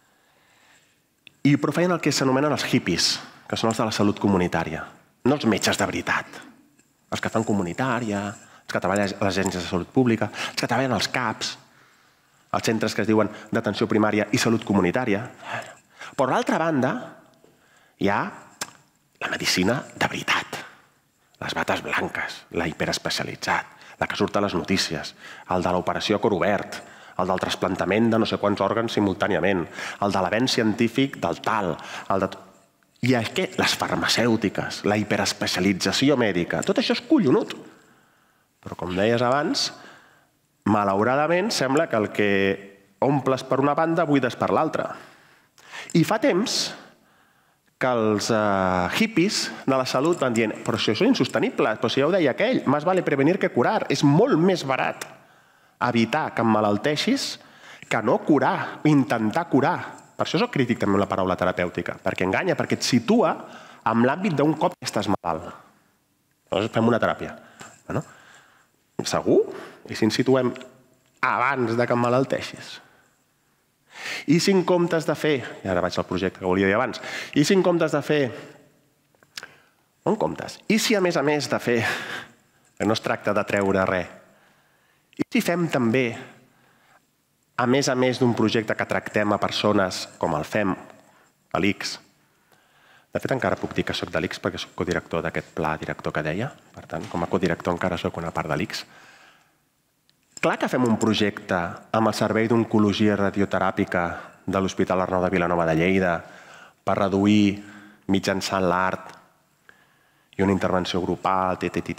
Però feien el que s'anomenen els hippies, que són els de la salut comunitària. No els metges de veritat. Els que fan comunitària, els que treballen a les agències de salut pública, els que treballen als CAPs, als centres que es diuen d'atenció primària i salut comunitària. Però, a l'altra banda, hi ha la medicina de veritat. Les bates blanques, la hiperespecialitzat, la que surt a les notícies, el de l'operació a cor obert, el del trasplantament de no sé quants òrgans simultàniament, el de l'avenç científic del tal, i les farmacèutiques, la hiperespecialització mèdica, tot això és collonut. Però, com deies abans, malauradament sembla que el que omples per una banda buides per l'altra. I fa temps que els hippies de la salut van dient però això és insostenible, però si ja ho deia aquell, más vale prevenir que curar. És molt més barat evitar que emmalalteixis que no curar, intentar curar. Per això soc crític també amb la paraula terapèutica, perquè enganya, perquè et situa en l'àmbit d'un cop que estàs malalt. Llavors fem una teràpia. Segur? I si ens situem abans de que emmalalteixis? I si en comptes de fer, i ara vaig al projecte que volia dir abans, i si en comptes de fer, on comptes? I si a més de fer, que no es tracta de treure res, i si fem també, a més d'un projecte que tractem a persones, com el fem a l'ICS, De fet, encara puc dir que soc de l'ICS perquè soc codirector d'aquest pla director que deia. Per tant, com a codirector encara soc una part de l'ICS. Clar que fem un projecte amb el Servei d'Oncologia Radioteràpica de l'Hospital Arnau de Vilanova de Lleida per reduir mitjançant l'art i una intervenció grupal,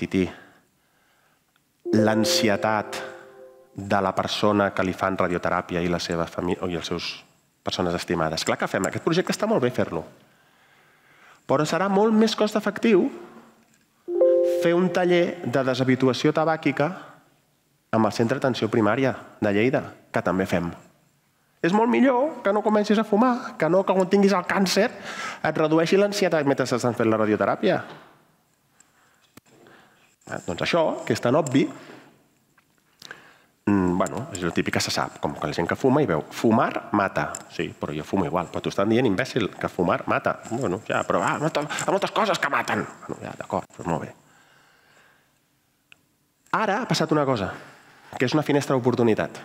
l'ansietat de la persona que li fan radioteràpia i la seva família i les seves persones estimades. Clar que fem. Aquest projecte està molt bé fer-lo. Però serà molt més cost efectiu fer un taller de deshabituació tabàquica amb el Centre d'Atenció Primària de Lleida, que també fem. És molt millor que no comencis a fumar, que no que quan tinguis el càncer et redueixi l'ansietat mentre s'estan fent la radioteràpia. Doncs això, que és tan obvi, és el típic que se sap, com que la gent que fuma i veu fumar mata. Sí, però jo fumo igual. Però t'ho estan dient, imbècil, que fumar mata. Bueno, ja, però hi ha moltes coses que maten. Bueno, ja, d'acord, doncs molt bé. Ara ha passat una cosa, que és una finestra d'oportunitat.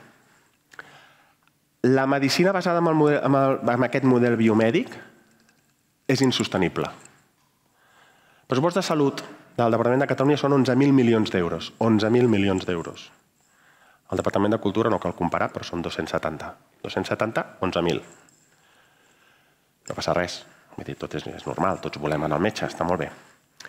La medicina basada en aquest model biomèdic és insostenible. El pressupost de salut del Departament de Catalunya són 11.000 milions d'euros. 11.000 milions d'euros. El Departament de Cultura no cal comparar, però són 270. 270, 11.000. No passa res. Tot és normal, tots volem anar al metge, està molt bé.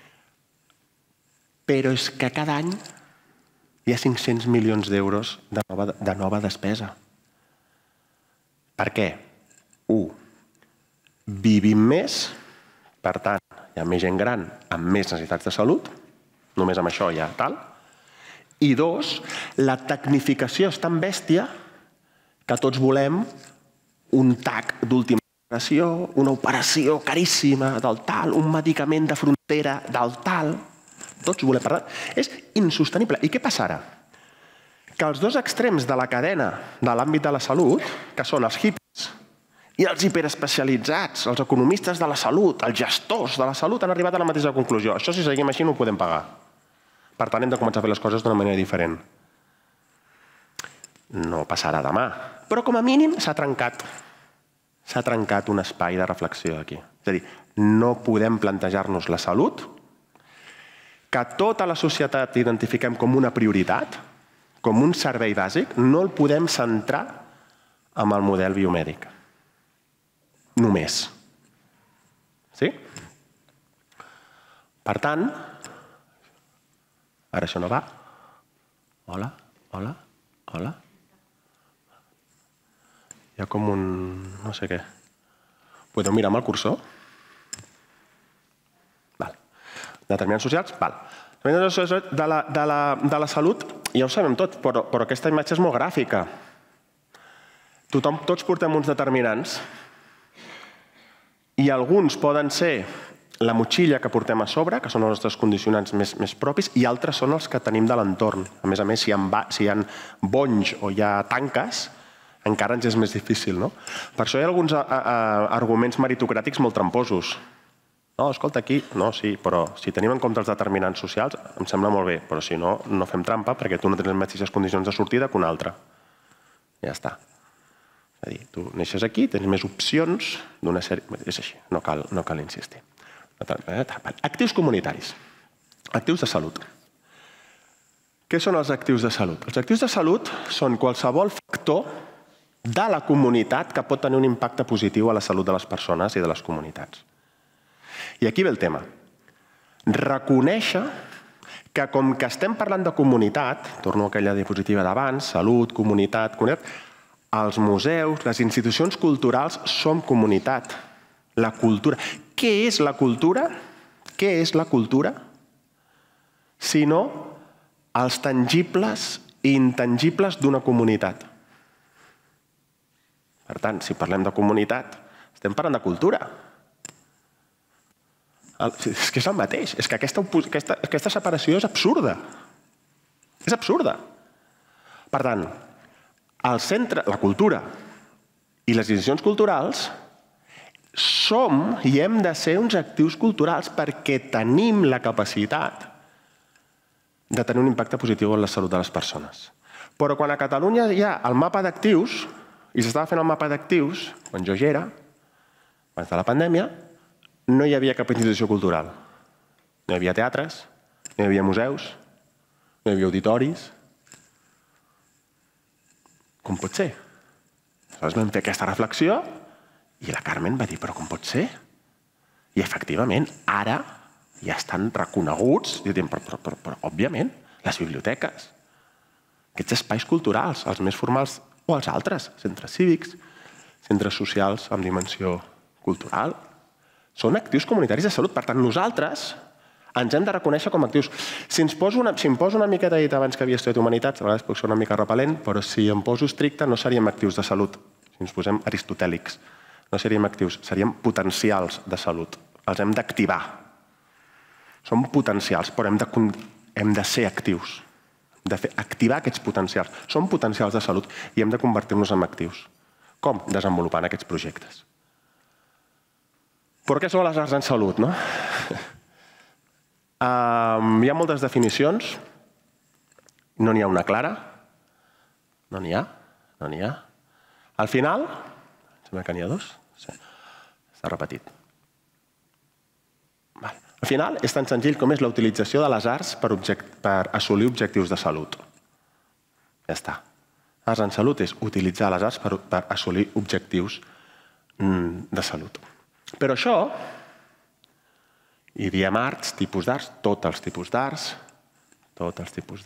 Però és que cada any hi ha 500 milions d'euros de nova despesa. Per què? 1. Vivim més, per tant, hi ha més gent gran amb més necessitats de salut, només amb això ja tal. I 2, la tecnificació és tan bèstia que tots volem un TAC d'última generació, una operació caríssima del tal, un medicament de frontera del tal. Tots volem parlar. És insostenible. I què passarà? Que els dos extrems de la cadena de l'àmbit de la salut, que són els hippies i els hiperespecialitzats, els economistes de la salut, els gestors de la salut, han arribat a la mateixa conclusió. Això, si seguim així, no ho podem pagar. Per tant, hem de començar a fer les coses d'una manera diferent. No passarà demà, però com a mínim s'ha trencat. S'ha trencat un espai de reflexió aquí. És a dir, no podem plantejar-nos la salut, que tota la societat identifiquem com una prioritat, com un servei bàsic, no el podem centrar amb el model biomèdic. Només. Sí? Per tant, ara això no va. Hola, hola, hola. Hi ha com un... no sé què. Podeu mirar amb el cursor? Val. Determinants socials? Val. Determinants socials de la salut, ja ho sabem tot, però aquesta imatge és molt gràfica. Tots portem uns determinants i alguns poden ser la motxilla que portem a sobre, que són els nostres condicionants més propis, i altres són els que tenim de l'entorn. A més, si hi ha bonys o hi ha tanques, encara ens és més difícil, no? Per això hi ha alguns arguments meritocràtics molt tramposos. No, escolta, aquí... No, sí, però si tenim en compte els determinants socials, em sembla molt bé, però si no, no fem trampa, perquè tu no tens les mateixes condicions de sortida que un altre. Ja està. És a dir, tu neixes aquí, tens més opcions d'una sèrie... És així, no cal insistir. Actius comunitaris. Actius de salut. Què són els actius de salut? Els actius de salut són qualsevol factor de la comunitat que pot tenir un impacte positiu a la salut de les persones i de les comunitats. I aquí ve el tema. Reconèixer que com que estem parlant de comunitat, torno a aquella diapositiva d'abans, salut, comunitat, els museus, les institucions culturals som comunitat. La cultura. Què és la cultura? Què és la cultura? Sinó els tangibles i intangibles d'una comunitat. Per tant, si parlem de comunitat, estem parlant de cultura. És que és el mateix. És que aquesta separació és absurda. És absurda. Per tant, el centre, la cultura i les institucions culturals som i hem de ser uns actius culturals perquè tenim la capacitat de tenir un impacte positiu en la salut de les persones. Però quan a Catalunya hi ha el mapa d'actius, i s'estava fent el mapa d'actius, quan jo hi era, abans de la pandèmia, no hi havia cap institució cultural. No hi havia teatres, no hi havia museus, no hi havia auditoris. Com pot ser? Aleshores vam fer aquesta reflexió i la Carmen va dir, però com pot ser? I efectivament, ara ja estan reconeguts, i diem, però òbviament, les biblioteques, aquests espais culturals, els més formals o els altres, centres cívics, centres socials amb dimensió cultural, són actius comunitaris de salut. Per tant, nosaltres ens hem de reconèixer com a actius. Si em poso una miqueta, he dit abans que havia estudiat humanitats, a vegades puc ser una mica repel·lent, però si em poso estricte no seríem actius de salut. Si ens posem aristotèlics, no seríem actius, seríem potencials de salut. Els hem d'activar. Som potencials, però hem de ser actius. Hem d'activar aquests potencials. Som potencials de salut i hem de convertir-nos en actius. Com? Desenvolupant aquests projectes. Però què són les arts en salut, no? Hi ha moltes definicions. No n'hi ha una clara. No n'hi ha. Al final, sembla que n'hi ha dos. Sí. Està repetit. Al final, és tan senzill com és la utilització de les arts per assolir objectius de salut. Ja està. Arts en salut és utilitzar les arts per assolir objectius de salut. Però això, i diem arts, tipus d'arts, tots els tipus d'arts, tot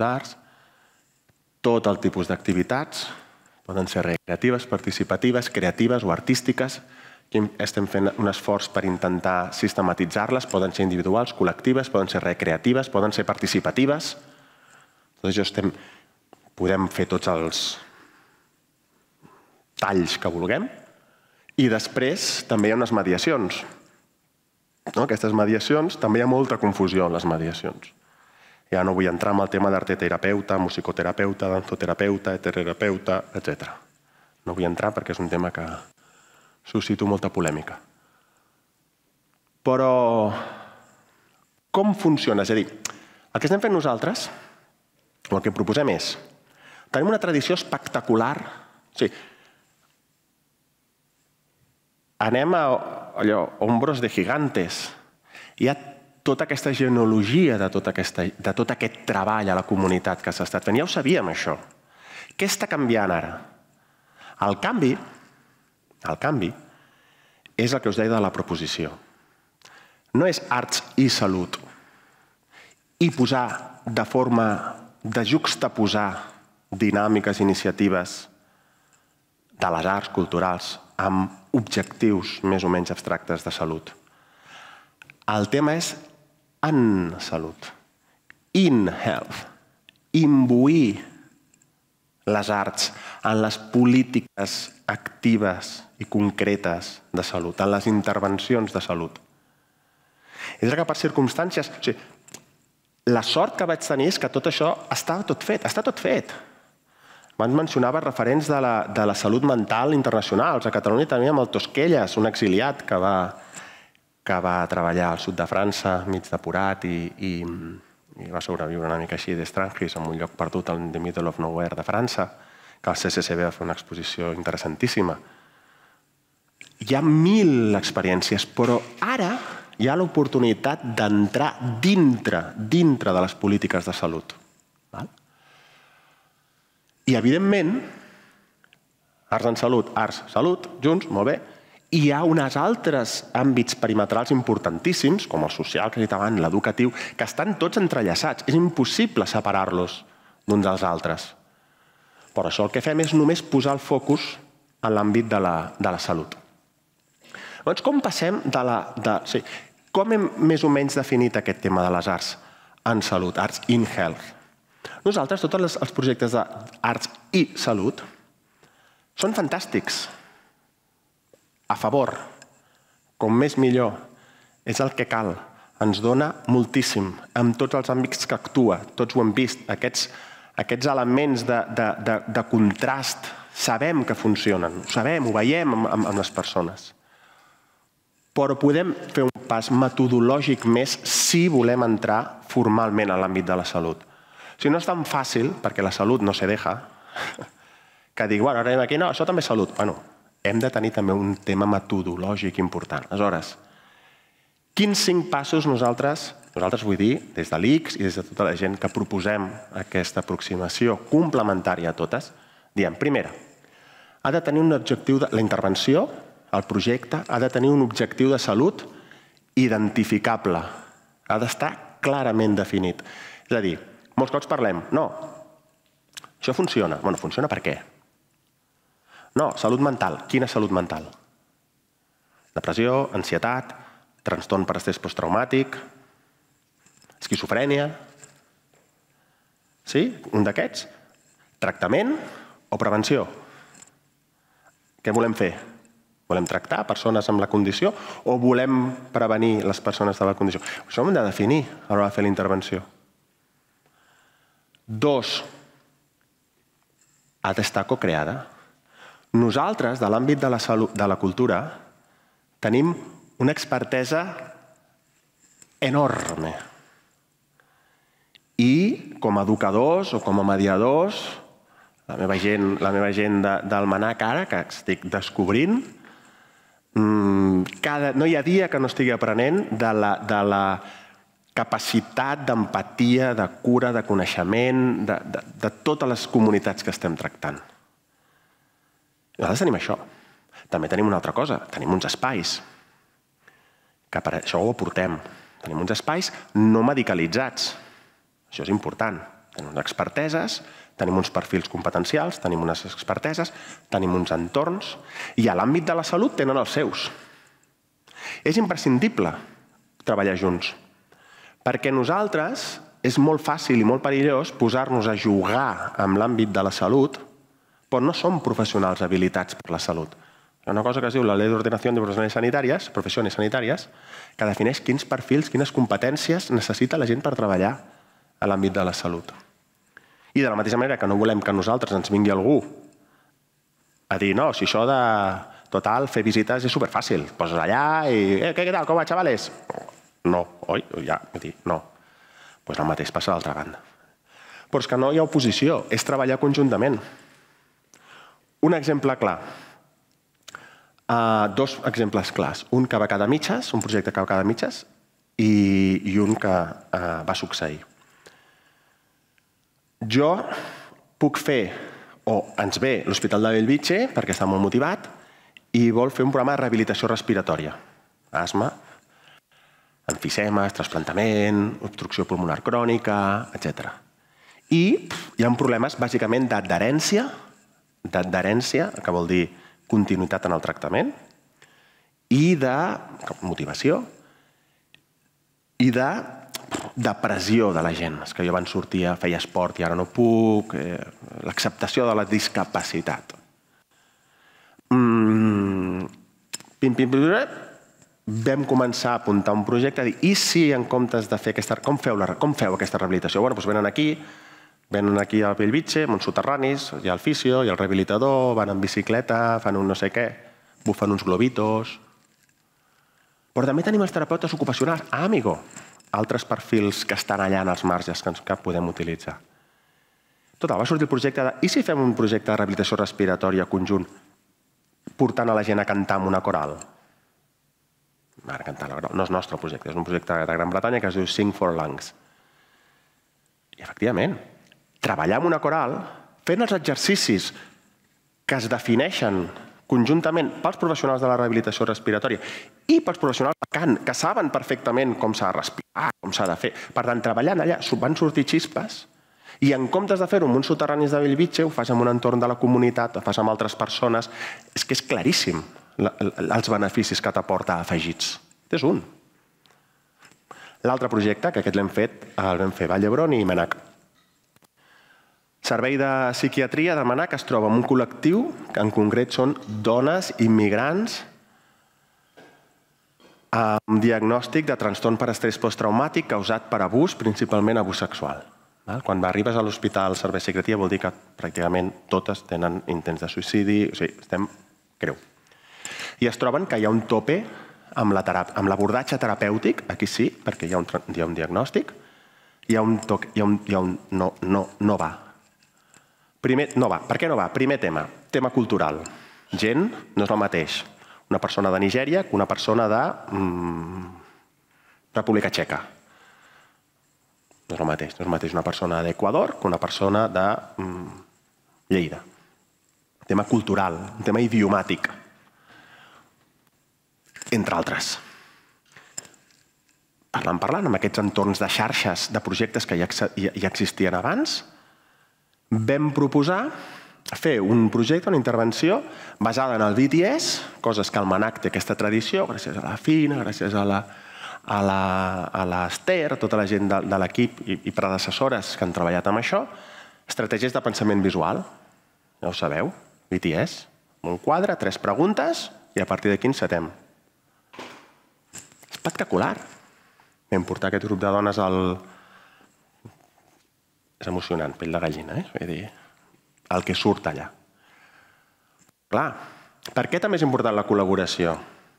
el tipus d'activitats, poden ser recreatives, participatives, creatives o artístiques. Aquí estem fent un esforç per intentar sistematitzar-les, poden ser individuals, col·lectives, poden ser recreatives, poden ser participatives. Tot això podem fer tots els talls que vulguem. I després també hi ha unes mediacions. Aquestes mediacions, també hi ha molta confusió en les mediacions. Ja no vull entrar en el tema d'arteterapeuta, musicoterapeuta, danzoterapeuta, heterterapeuta, etc. No vull entrar perquè és un tema que suscito molta polèmica. Però com funciona? És a dir, el que estem fent nosaltres, o el que proposem és, tenim una tradició espectacular. O sigui, anem a hombros de gigantes. Hi ha tota aquesta genealogia de tot aquest treball a la comunitat que s'ha estat fent. Ja ho sabíem, això. Què està canviant ara? El canvi és el que us deia de la proposició. No és arts i salut i posar de forma de juxtaposar dinàmiques, iniciatives de les arts culturals amb objectius més o menys abstractes de salut. El tema és en salut, in health, imbuir les arts en les polítiques actives i concretes de salut, en les intervencions de salut. És que per circumstàncies... La sort que vaig tenir és que tot això estava tot fet, està tot fet. Abans mencionava referents de la salut mental internacionals. A Catalunya teníem el Tosquelles, un exiliat que va treballar al sud de França, mig depurat, i va sobreviure una mica així d'Estrangis, en un lloc perdut en the middle of nowhere de França, que el CCCB va fer una exposició interessantíssima. Hi ha 1000 experiències, però ara hi ha l'oportunitat d'entrar dintre de les polítiques de salut. I, evidentment, arts en salut, junts, molt bé, i hi ha uns altres àmbits perimetrals importantíssims, com el social, que he dit abans, l'educatiu, que estan tots entrellaçats. És impossible separar-los d'uns dels altres. Per això el que fem és només posar el focus en l'àmbit de la salut. Llavors, com passem com hem més o menys definit aquest tema de les arts en salut, arts in health? Nosaltres, tots els projectes d'arts i salut són fantàstics. A favor. Com més millor. És el que cal. Ens dona moltíssim en tots els àmbits que actua. Tots ho hem vist. Aquests elements de contrast sabem que funcionen. Ho sabem, ho veiem amb les persones. Però podem fer un pas metodològic més si volem entrar formalment en l'àmbit de la salut. Si no és tan fàcil, perquè la salut no se deja, que dic, bueno, ara anem aquí, no, això també és salut. Bueno, hem de tenir també un tema metodològic important. Aleshores, Quins 5 passos nosaltres vull dir, des de l'ICS i des de tota la gent que proposem aquesta aproximació complementària a totes, diem, primera, ha de tenir un objectiu de la intervenció, el projecte, ha de tenir un objectiu de salut identificable, ha d'estar clarament definit. És a dir, molts cops parlem, no, això funciona. Bueno, funciona per què? No, salut mental. Quina salut mental? Depressió, ansietat, trastorn per estrès posttraumàtic, esquizofrènia. Sí? Un d'aquests? Tractament o prevenció? Què volem fer? Volem tractar persones amb la condició o volem prevenir les persones de la condició? Això ho hem de definir a l'hora de fer la intervenció. 2, ha d'estar cocreada. Nosaltres, de l'àmbit de la salut, de la cultura, tenim una expertesa enorme. I com a educadors o com a mediadors, la meva gent del MNAC ara, que estic descobrint, no hi ha dia que no estigui aprenent de la capacitat d'empatia, de cura, de coneixement, de totes les comunitats que estem tractant. Nosaltres tenim això. També tenim una altra cosa, tenim uns espais, que per això ho aportem. Tenim uns espais no medicalitzats. Això és important. Tenim unes experteses, tenim uns perfils competencials, tenim unes experteses, tenim uns entorns, i a l'àmbit de la salut tenen els seus. És imprescindible treballar junts, perquè nosaltres és molt fàcil i molt perillós posar-nos a jugar amb l'àmbit de la salut, però no som professionals habilitats per la salut. Hi ha una cosa que es diu la Ley de Ordenación de Professiones Sanitàries, que defineix quins perfils, quines competències necessita la gent per treballar a l'àmbit de la salut. I de la mateixa manera que no volem que a nosaltres ens vingui algú a dir, no, si això de total fer visites és superfàcil, poses allà i què tal, com va, xavales? No, oi? Ja, vull dir, no. Doncs el mateix passa a l'altra banda. Però és que no hi ha oposició, és treballar conjuntament. Un exemple clar. 2 exemples clars. Un que va quedar a mitges, un projecte que va quedar a mitges, i un que va succeir. Jo puc fer, o ens ve l'Hospital de Bellvitge, perquè està molt motivat, i vol fer un programa de rehabilitació respiratòria. Asma, emfisemes, trasplantament, obstrucció pulmonar crònica, etc. I hi ha problemes bàsicament d'adherència, que vol dir continuïtat en el tractament, i de motivació, i de depressió de la gent. És que jo abans sortia, feia esport i ara no puc, l'acceptació de la discapacitat. Vam començar a apuntar un projecte, a dir, i si en comptes de fer aquesta... Com feu aquesta rehabilitació? Bé, doncs venen aquí a Bellvitge, amb uns soterranis, hi ha el fisio, hi ha el rehabilitador, van en bicicleta, fan un no sé què, bufen uns globitos... Però també tenim els terapeutes ocupacionals, amigo, altres perfils que estan allà en els marges que podem utilitzar. Total, va sortir el projecte de... I si fem un projecte de rehabilitació respiratòria conjunt portant a la gent a cantar amb una coral? Ara, cantar la coral no és nostre projecte, és un projecte de Gran Bretanya que es diu Sing for Lungs. I, efectivament, treballar amb una coral, fent els exercicis que es defineixen conjuntament pels professionals de la rehabilitació respiratòria i pels professionals de cant, que saben perfectament com s'ha de respirar, com s'ha de fer. Per tant, treballant allà van sortir xispes i en comptes de fer-ho amb uns soterranis de Bellvitge, ho fas en un entorn de la comunitat, ho fas amb altres persones. És que és claríssim els beneficis que t'aporta afegits. Aquest és un. L'altre projecte, que aquest l'hem fet, el vam fer Vall d'Hebron i MNAC. Servei de psiquiatria de MNAC es troba en un col·lectiu que en concret són dones immigrants amb diagnòstic de trastorn per estrès posttraumàtic causat per abús, principalment abús sexual. Quan arribes a l'hospital al servei de psiquiatria vol dir que pràcticament totes tenen intents de suïcidi, o sigui, estem greu. I es troben que hi ha un tope amb l'abordatge terapèutic, aquí sí, perquè hi ha un diagnòstic, hi ha un no va. No va. Per què no va? Primer tema cultural. Gent no és el mateix una persona de Nigèria que una persona de República Txeca. No és el mateix. No és el mateix una persona d'Equador que una persona de Lleida. Un tema cultural, un tema idiomàtic, entre altres. Parlant amb aquests entorns de xarxes, de projectes que ja existien abans, vam proposar fer un projecte, una intervenció basada en el BTS, coses que el MANAC té aquesta tradició, gràcies a la Fina, gràcies a l'Ester, tota la gent de l'equip i predecessores que han treballat amb això, estratègies de pensament visual, ja ho sabeu, BTS, un quadre, 3 preguntes i a partir d'aquí encetem. Espectacular. Vam portar aquest grup de dones al... És emocionant, pell de gallina, Vull dir, el que surt allà. Clar, per què també és important la col·laboració?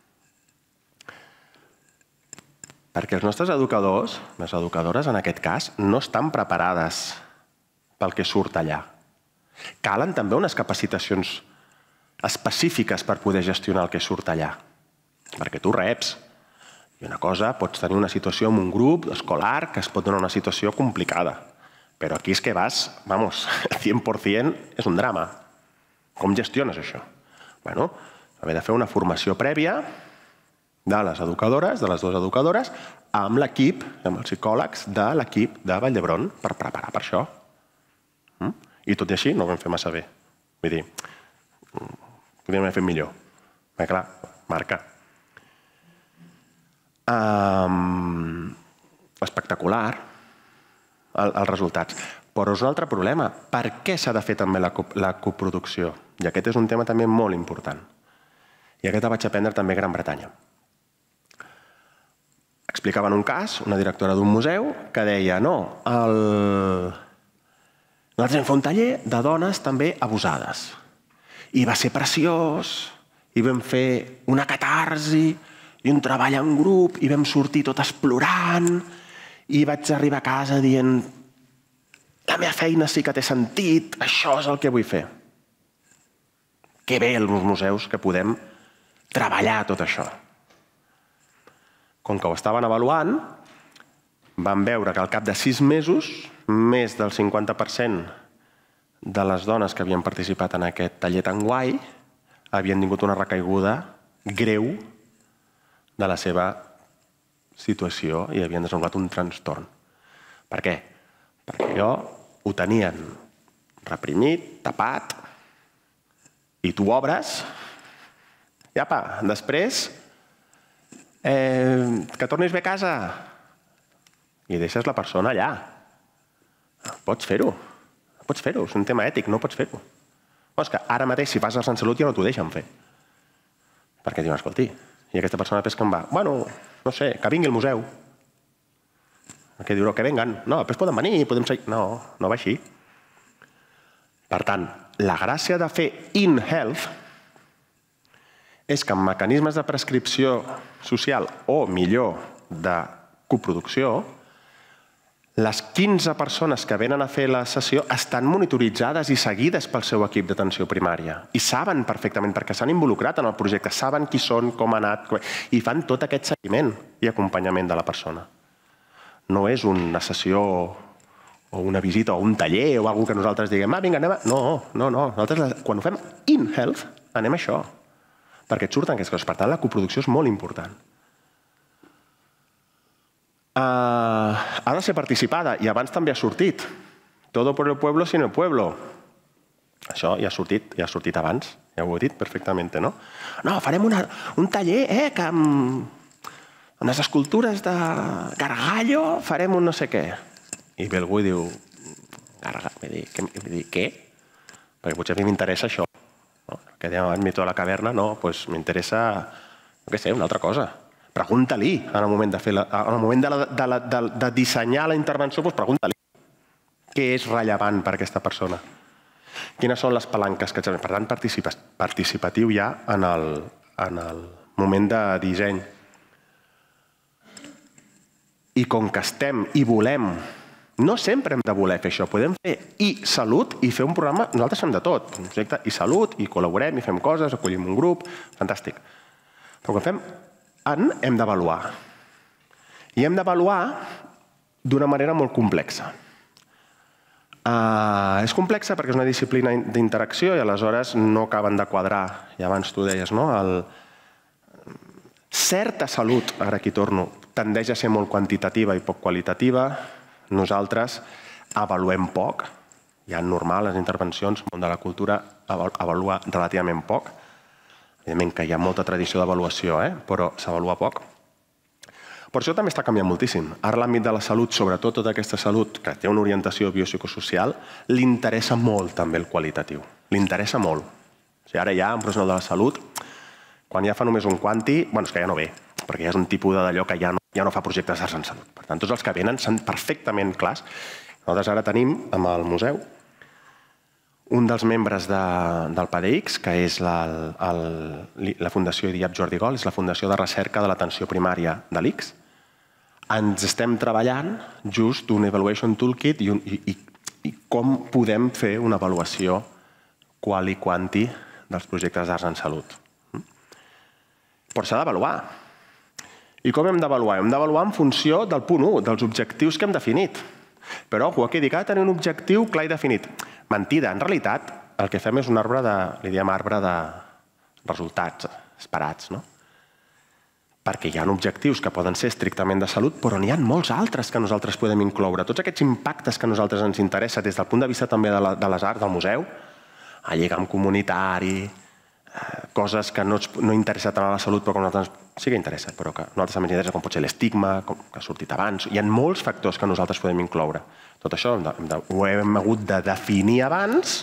Perquè els nostres educadors, les educadores en aquest cas, no estan preparades pel que surt allà. Calen també unes capacitacions específiques per poder gestionar el que surt allà. Perquè tu reps. I una cosa, pots tenir una situació en un grup escolar que es pot donar una situació complicada. Però aquí és que vas, vamos, 100% és un drama. Com gestiones això? Bueno, haver de fer una formació prèvia de les educadores, de les 2 educadores, amb l'equip, amb els psicòlegs de l'equip de Vall d'Hebron per preparar per això. I tot i així no ho vam fer massa bé. Vull dir, podríem haver fet millor. Perquè clar, marca. Espectacular els resultats. Però és un altre problema. Per què s'ha de fer també la coproducció? I aquest és un tema també molt important. I aquest el vaig aprendre també a Gran Bretanya. Explicaven un cas, una directora d'un museu, que deia nosaltres vam fer un taller de dones també abusades. I va ser preciós, i vam fer una catarsi, i un treball en grup, i vam sortir totes plorant, i vaig arribar a casa dient la meva feina sí que té sentit, això és el que vull fer. Que bé els museus que podem treballar tot això. Com que ho estaven avaluant, van veure que al cap de 6 mesos, més del 50% de les dones que havien participat en aquest taller tan guai havien tingut una recaiguda greu de la seva situació i havien desenvolupat un trastorn. Per què? Perquè allò ho tenien reprimit, tapat, i tu obres, i apa, després que tornis bé a casa i deixes la persona allà. Pots fer-ho. Pots fer-ho. És un tema ètic, no pots fer-ho. És que ara mateix, si vas al Sant Salut, ja no t'ho deixen fer. Perquè diuen, escolti, i aquesta persona després que em va, bueno, no sé, que vingui al museu. Que diu, que venguen. No, després poden venir, podem seguir. No, no va així. Per tant, la gràcia de fer in-health és que amb mecanismes de prescripció social o, millor, de coproducció, les 15 persones que venen a fer la sessió estan monitoritzades i seguides pel seu equip d'atenció primària. I saben perfectament, perquè s'han involucrat en el projecte, saben qui són, com ha anat, i fan tot aquest seguiment i acompanyament de la persona. No és una sessió o una visita o un taller o alguna que nosaltres diguem, vinga, anem a... No. Nosaltres, quan ho fem in-health, anem a això. Perquè et surten aquestes coses. Per tant, la coproducció és molt important. Ha de ser participada, i abans també ha sortit. Todo por el pueblo sin el pueblo. Això ja ha sortit abans, ja ho he dit perfectament, no? No, farem un taller que amb unes escultures de Gargallo farem un no sé què. I ve algú i diu, què? Perquè potser a mi m'interessa això. Que dèiem abans, mito a la caverna, no, doncs m'interessa, no què sé, una altra cosa. Pregunta-li en el moment de dissenyar la intervenció, doncs pregunta-li què és rellevant per a aquesta persona. Quines són les palanques que... Per tant, participatiu ja en el moment de disseny. I com que estem i volem, no sempre hem de voler fer això, podem fer i salut i fer un programa, nosaltres fem de tot, un projecte i salut, i col·laborem, i fem coses, acollim un grup, fantàstic. Però quan fem hem d'avaluar. I hem d'avaluar d'una manera molt complexa. És complexa perquè és una disciplina d'interacció i aleshores no acaben de quadrar, i abans tu deies, no? Certa salut, ara aquí torno, tendeix a ser molt quantitativa i poc qualitativa. Nosaltres avaluem poc, ja normal, les intervencions, el món de la cultura avalua relativament poc. Evidentment que hi ha molta tradició d'avaluació, però s'avalua poc. Per això també està canviant moltíssim. Ara l'àmbit de la salut, sobretot tota aquesta salut que té una orientació biopsicosocial, li interessa molt també el qualitatiu. Li interessa molt. O sigui, ara ja un professional de la salut, quan ja fa només un quanti, bueno, és que ja no ve, perquè ja és un tipus d'allò que ja no fa projectes d'arts en salut. Per tant, tots els que venen són perfectament clars. Nosaltres ara tenim, amb el museu, un dels membres del PDX, que és la Fundació IDIAP Jordi Gol, és la Fundació de Recerca de l'Atenció Primària de l'ICS. Ens estem treballant just un Evaluation Toolkit i com podem fer una avaluació qual i quanti dels projectes d'arts en salut. Però s'ha d'avaluar. I com hem d'avaluar? Hem d'avaluar en funció del punt 1, dels objectius que hem definit. Però, ojo, aquí dic que ha de tenir un objectiu clar i definit. Mentida, en realitat, el que fem és un arbre li diem arbre de resultats esperats, no? Perquè hi ha objectius que poden ser estrictament de salut, però n'hi ha molts altres que nosaltres podem incloure. Tots aquests impactes que a nosaltres ens interessa des del punt de vista també de les arts, del museu, el lligam comunitari, coses que no interessa tant a la salut, però que a nosaltres sí que interessa, però que a nosaltres també ens interessa, com pot ser l'estigma, que ha sortit abans. Hi ha molts factors que nosaltres podem incloure. Tot això ho hem hagut de definir abans,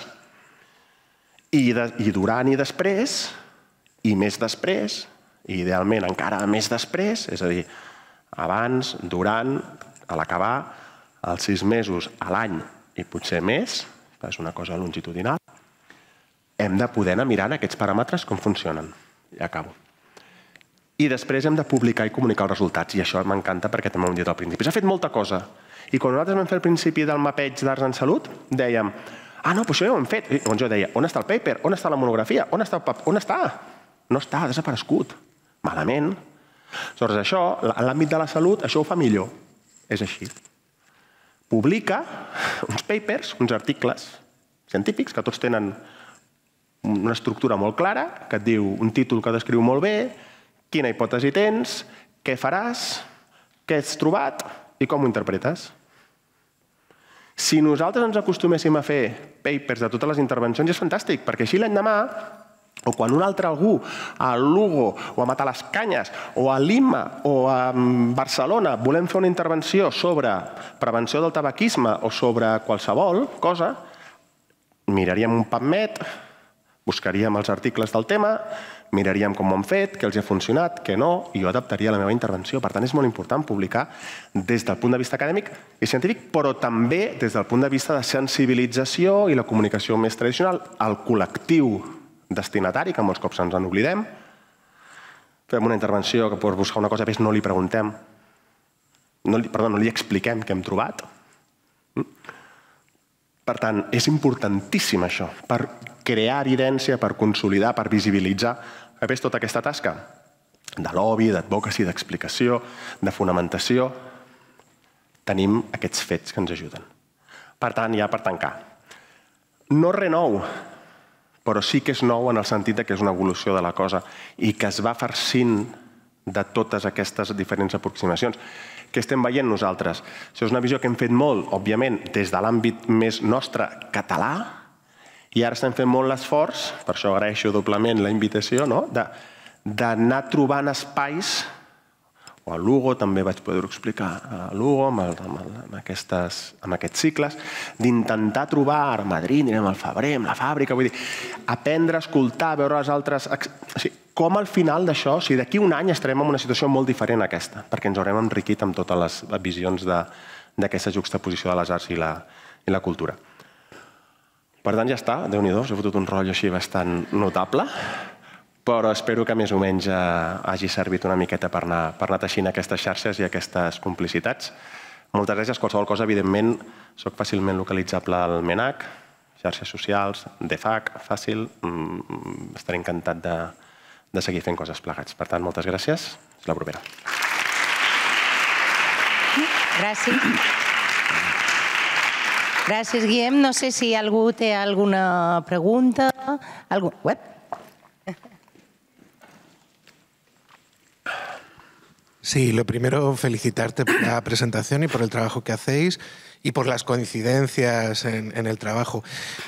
i durant i després, i més després, i idealment encara més després, és a dir, abans, durant, a l'acabar, als 6 mesos, a l'any i potser més, és una cosa longitudinal, hem de poder anar mirant aquests paràmetres com funcionen. I acabo. I després hem de publicar i comunicar els resultats, i això m'encanta perquè també ho hem dit al principi. S'ha fet molta cosa. I quan nosaltres vam fer el principi del mapeig d'arts en salut, dèiem, no, però això ja ho hem fet. I llavors jo deia, on està el paper? On està la monografia? On està el paper? On està? No està, ha desaparegut. Malament. Aleshores, això, en l'àmbit de la salut, això ho fa millor. És així. Publica uns papers, uns articles científics, que tots tenen una estructura molt clara, que et diu un títol que descriu molt bé, quina hipòtesi tens, què faràs, què has trobat i com ho interpretes. Si nosaltres ens acostuméssim a fer papers de totes les intervencions, ja és fantàstic, perquè així l'endemà, o quan un altre algú a Lugo, o a Matalascanyes, o a Lima, o a Barcelona, volem fer una intervenció sobre prevenció del tabaquisme o sobre qualsevol cosa, miraríem un PubMed, buscaríem els articles del tema, miraríem com ho han fet, què els ha funcionat, què no, i jo adaptaria la meva intervenció. Per tant, és molt important publicar des del punt de vista acadèmic i científic, però també des del punt de vista de sensibilització i la comunicació més tradicional al col·lectiu destinatari, que molts cops ens en oblidem. Fem una intervenció que per buscar una cosa, a no li preguntem, no li expliquem què hem trobat. Per tant, és importantíssim això, per crear evidència, per consolidar, per visibilitzar tota aquesta tasca de lobby, d'advocacy, d'explicació, de fonamentació. Tenim aquests fets que ens ajuden. Per tant, ja per tancar, no res nou, però sí que és nou en el sentit que és una evolució de la cosa i que es va farcint de totes aquestes diferents aproximacions. Què estem veient nosaltres? Això és una visió que hem fet molt, òbviament, des de l'àmbit més nostre català, i ara estem fent molt l'esforç, per això agraeixo doblement la invitació, d'anar trobant espais, o a Lugo també vaig poder-ho explicar, a Lugo, amb aquests cicles, d'intentar trobar, a Madrid, anirem al febrer, amb la fàbrica, vull dir, aprendre, escoltar, veure les altres... Com al final d'això, si d'aquí un any estarem en una situació molt diferent a aquesta, perquè ens haurem enriquit amb totes les visions d'aquesta juxtaposició de les arts i la cultura. Per tant, ja està, Déu-n'hi-do, s'ha fotut un rotllo així bastant notable, però espero que més o menys hagi servit una miqueta per anar teixint aquestes xarxes i aquestes complicitats. Moltes gràcies. Qualsevol cosa, evidentment, soc fàcilment localitzable al MENAC, xarxes socials, DEFAC, fàcil. Estaré encantat de seguir fent coses plegats. Per tant, moltes gràcies. Fins la propera. Gràcies. Gràcies, Guillem. No sé si algú té alguna pregunta. Sí, lo primero, felicitarte por la presentación y por el trabajo que hacéis y por las coincidencias en el trabajo.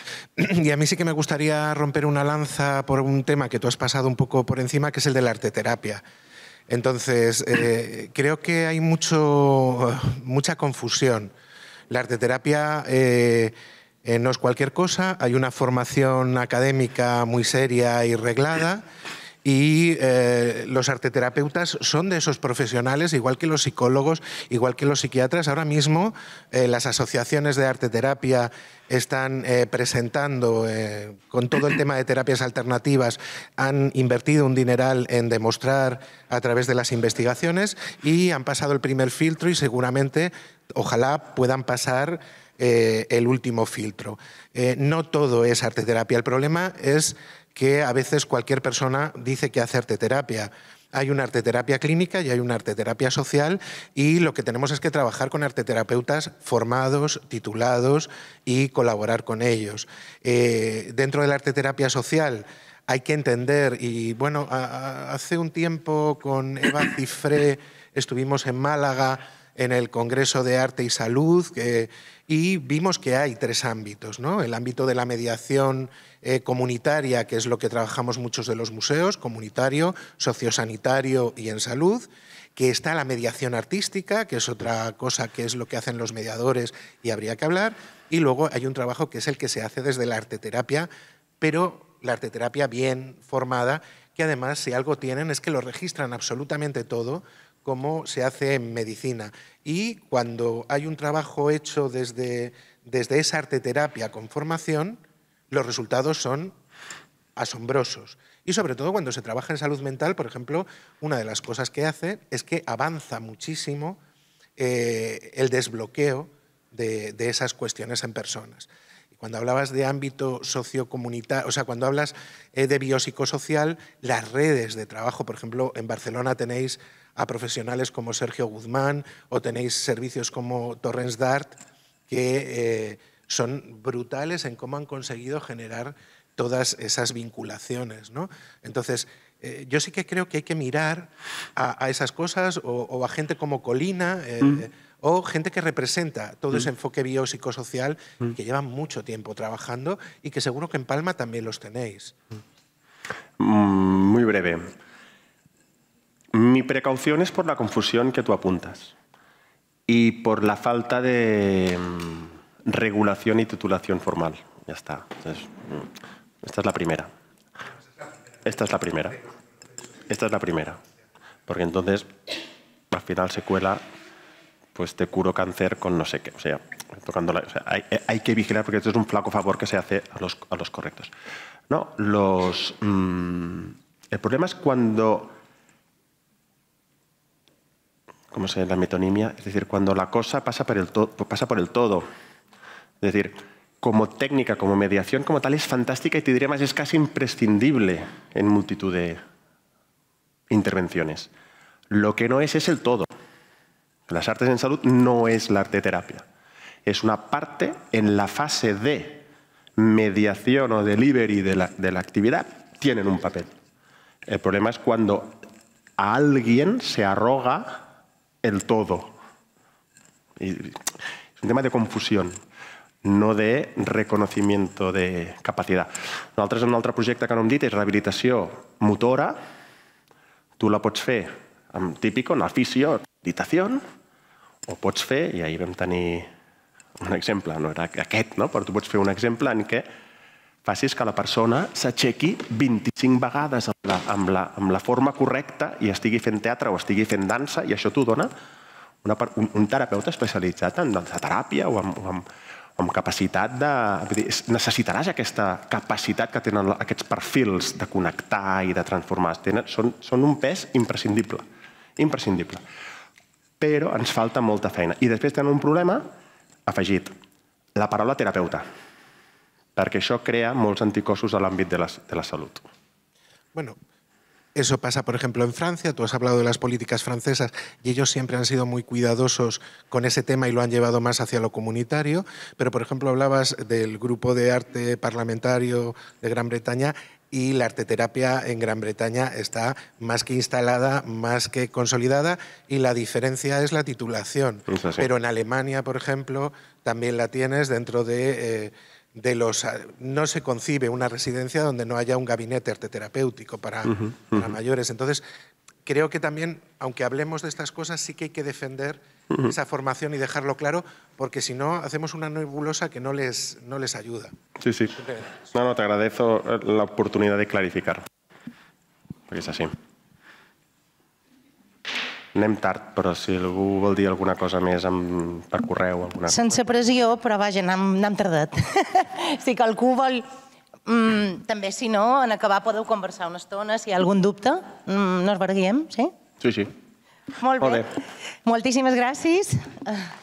Y a mí sí que me gustaría romper una lanza por un tema que tú has pasado un poco por encima, que es el de la arteterapia. Entonces, creo que hay mucha confusión. La arteterapia no es cualquier cosa, hay una formación académica muy seria y reglada, y los arteterapeutas son de esos profesionales, igual que los psicólogos, igual que los psiquiatras. Ahora mismo las asociaciones de arteterapia están presentando, con todo el tema de terapias alternativas, han invertido un dineral en demostrar a través de las investigaciones y han pasado el primer filtro y seguramente, ojalá, puedan pasar el último filtro. No todo es arteterapia. El problema es que a veces cualquier persona dice que hace arteterapia. Hay una arteterapia clínica y hay una arteterapia social, y lo que tenemos es que trabajar con arteterapeutas formados, titulados, y colaborar con ellos. Dentro de la arteterapia social hay que entender, y bueno, hace un tiempo con Eva Cifré estuvimos en Málaga en el Congreso de Arte y Salud, y vimos que hay tres ámbitos, ¿no? El ámbito de la mediación comunitaria, que es lo que trabajamos muchos de los museos, comunitario, sociosanitario y en salud, que está la mediación artística, que es otra cosa, que es lo que hacen los mediadores y habría que hablar, y luego hay un trabajo que es el que se hace desde la arteterapia, pero la arteterapia bien formada, que además, si algo tienen, es que lo registran absolutamente todo, como se hace en medicina. Y cuando hay un trabajo hecho desde esa arteterapia con formación, los resultados son asombrosos. Y sobre todo cuando se trabaja en salud mental, por ejemplo, una de las cosas que hace es que avanza muchísimo el desbloqueo de esas cuestiones en personas. Y cuando hablabas de ámbito sociocomunitario, o sea, cuando hablas de biopsicosocial, las redes de trabajo, por ejemplo, en Barcelona tenéis a profesionales como Sergio Guzmán, o tenéis servicios como Torrens d'Art, que son brutales en cómo han conseguido generar todas esas vinculaciones, ¿no? Entonces, yo sí que creo que hay que mirar a esas cosas, o a gente como Colina, o gente que representa todo ese enfoque biopsicosocial, que lleva mucho tiempo trabajando y que seguro que en Palma también los tenéis. Muy breve. Mi precaución es por la confusión que tú apuntas y por la falta de regulación y titulación formal. Ya está. Entonces, esta es la primera. Esta es la primera. Esta es la primera. Porque entonces, al final se cuela, pues te curo cáncer con no sé qué. O sea, hay que vigilar, porque esto es un flaco favor que se hace a los correctos. No, el problema es cuando... ¿Cómo se llama la metonimia? Es decir, cuando la cosa pasa por el todo. Es decir, como técnica, como mediación, como tal, es fantástica, y te diría más, es casi imprescindible en multitud de intervenciones. Lo que no es el todo. Las artes en salud no es la arteterapia. Es una parte en la fase de mediación o delivery de la actividad, tienen un papel. El problema es cuando a alguien se arroga el todo. Y es un tema de confusió, no de reconocimiento de capacitat. Nosaltres, en un altre projecte que no hem dit, és rehabilitació motora. Tu la pots fer amb típico, en el fisio, meditació, o pots fer, i ahir vam tenir un exemple, no era aquest, no? Però tu pots fer un exemple en què facis que la persona s'aixequi 25 vegades amb la forma correcta i estigui fent teatre o estigui fent dansa, i això t'ho dona un terapeuta especialitzat en teràpia o amb capacitat de... Necessitaràs aquesta capacitat que tenen aquests perfils de connectar i de transformar. Són un pes imprescindible. Imprescindible. Però ens falta molta feina. I després tenen un problema afegit. La paraula terapeuta. Perquè això crea molts anticossos a l'àmbit de la salut. Bueno, Eso pasa, por ejemplo, en Francia. Tú has hablado de las políticas francesas y ellos siempre han sido muy cuidadosos con ese tema y lo han llevado más hacia lo comunitario. Pero, por ejemplo, hablabas del grupo de arte parlamentario de Gran Bretaña y la arteterapia en Gran Bretaña está más que instalada, más que consolidada, y la diferencia es la titulación. Pero en Alemania, por ejemplo, también la tienes dentro de los... No se concibe una residencia donde no haya un gabinete arteterapéutico para mayores. Entonces, creo que también, aunque hablemos de estas cosas, sí que hay que defender esa formación y dejarlo claro, porque si no, hacemos una nebulosa que no les ayuda. Sí, sí. No, te agradezco la oportunidad de clarificar, perquè és així. Anem tard, però si algú vol dir alguna cosa més per correu... Sense pressió, però vaja, n'hem tardat. Si qualcú vol... També, si no, en acabar podeu conversar una estona. Si hi ha algun dubte, no es barguiem, sí? Sí, sí. Molt bé. Moltíssimes gràcies.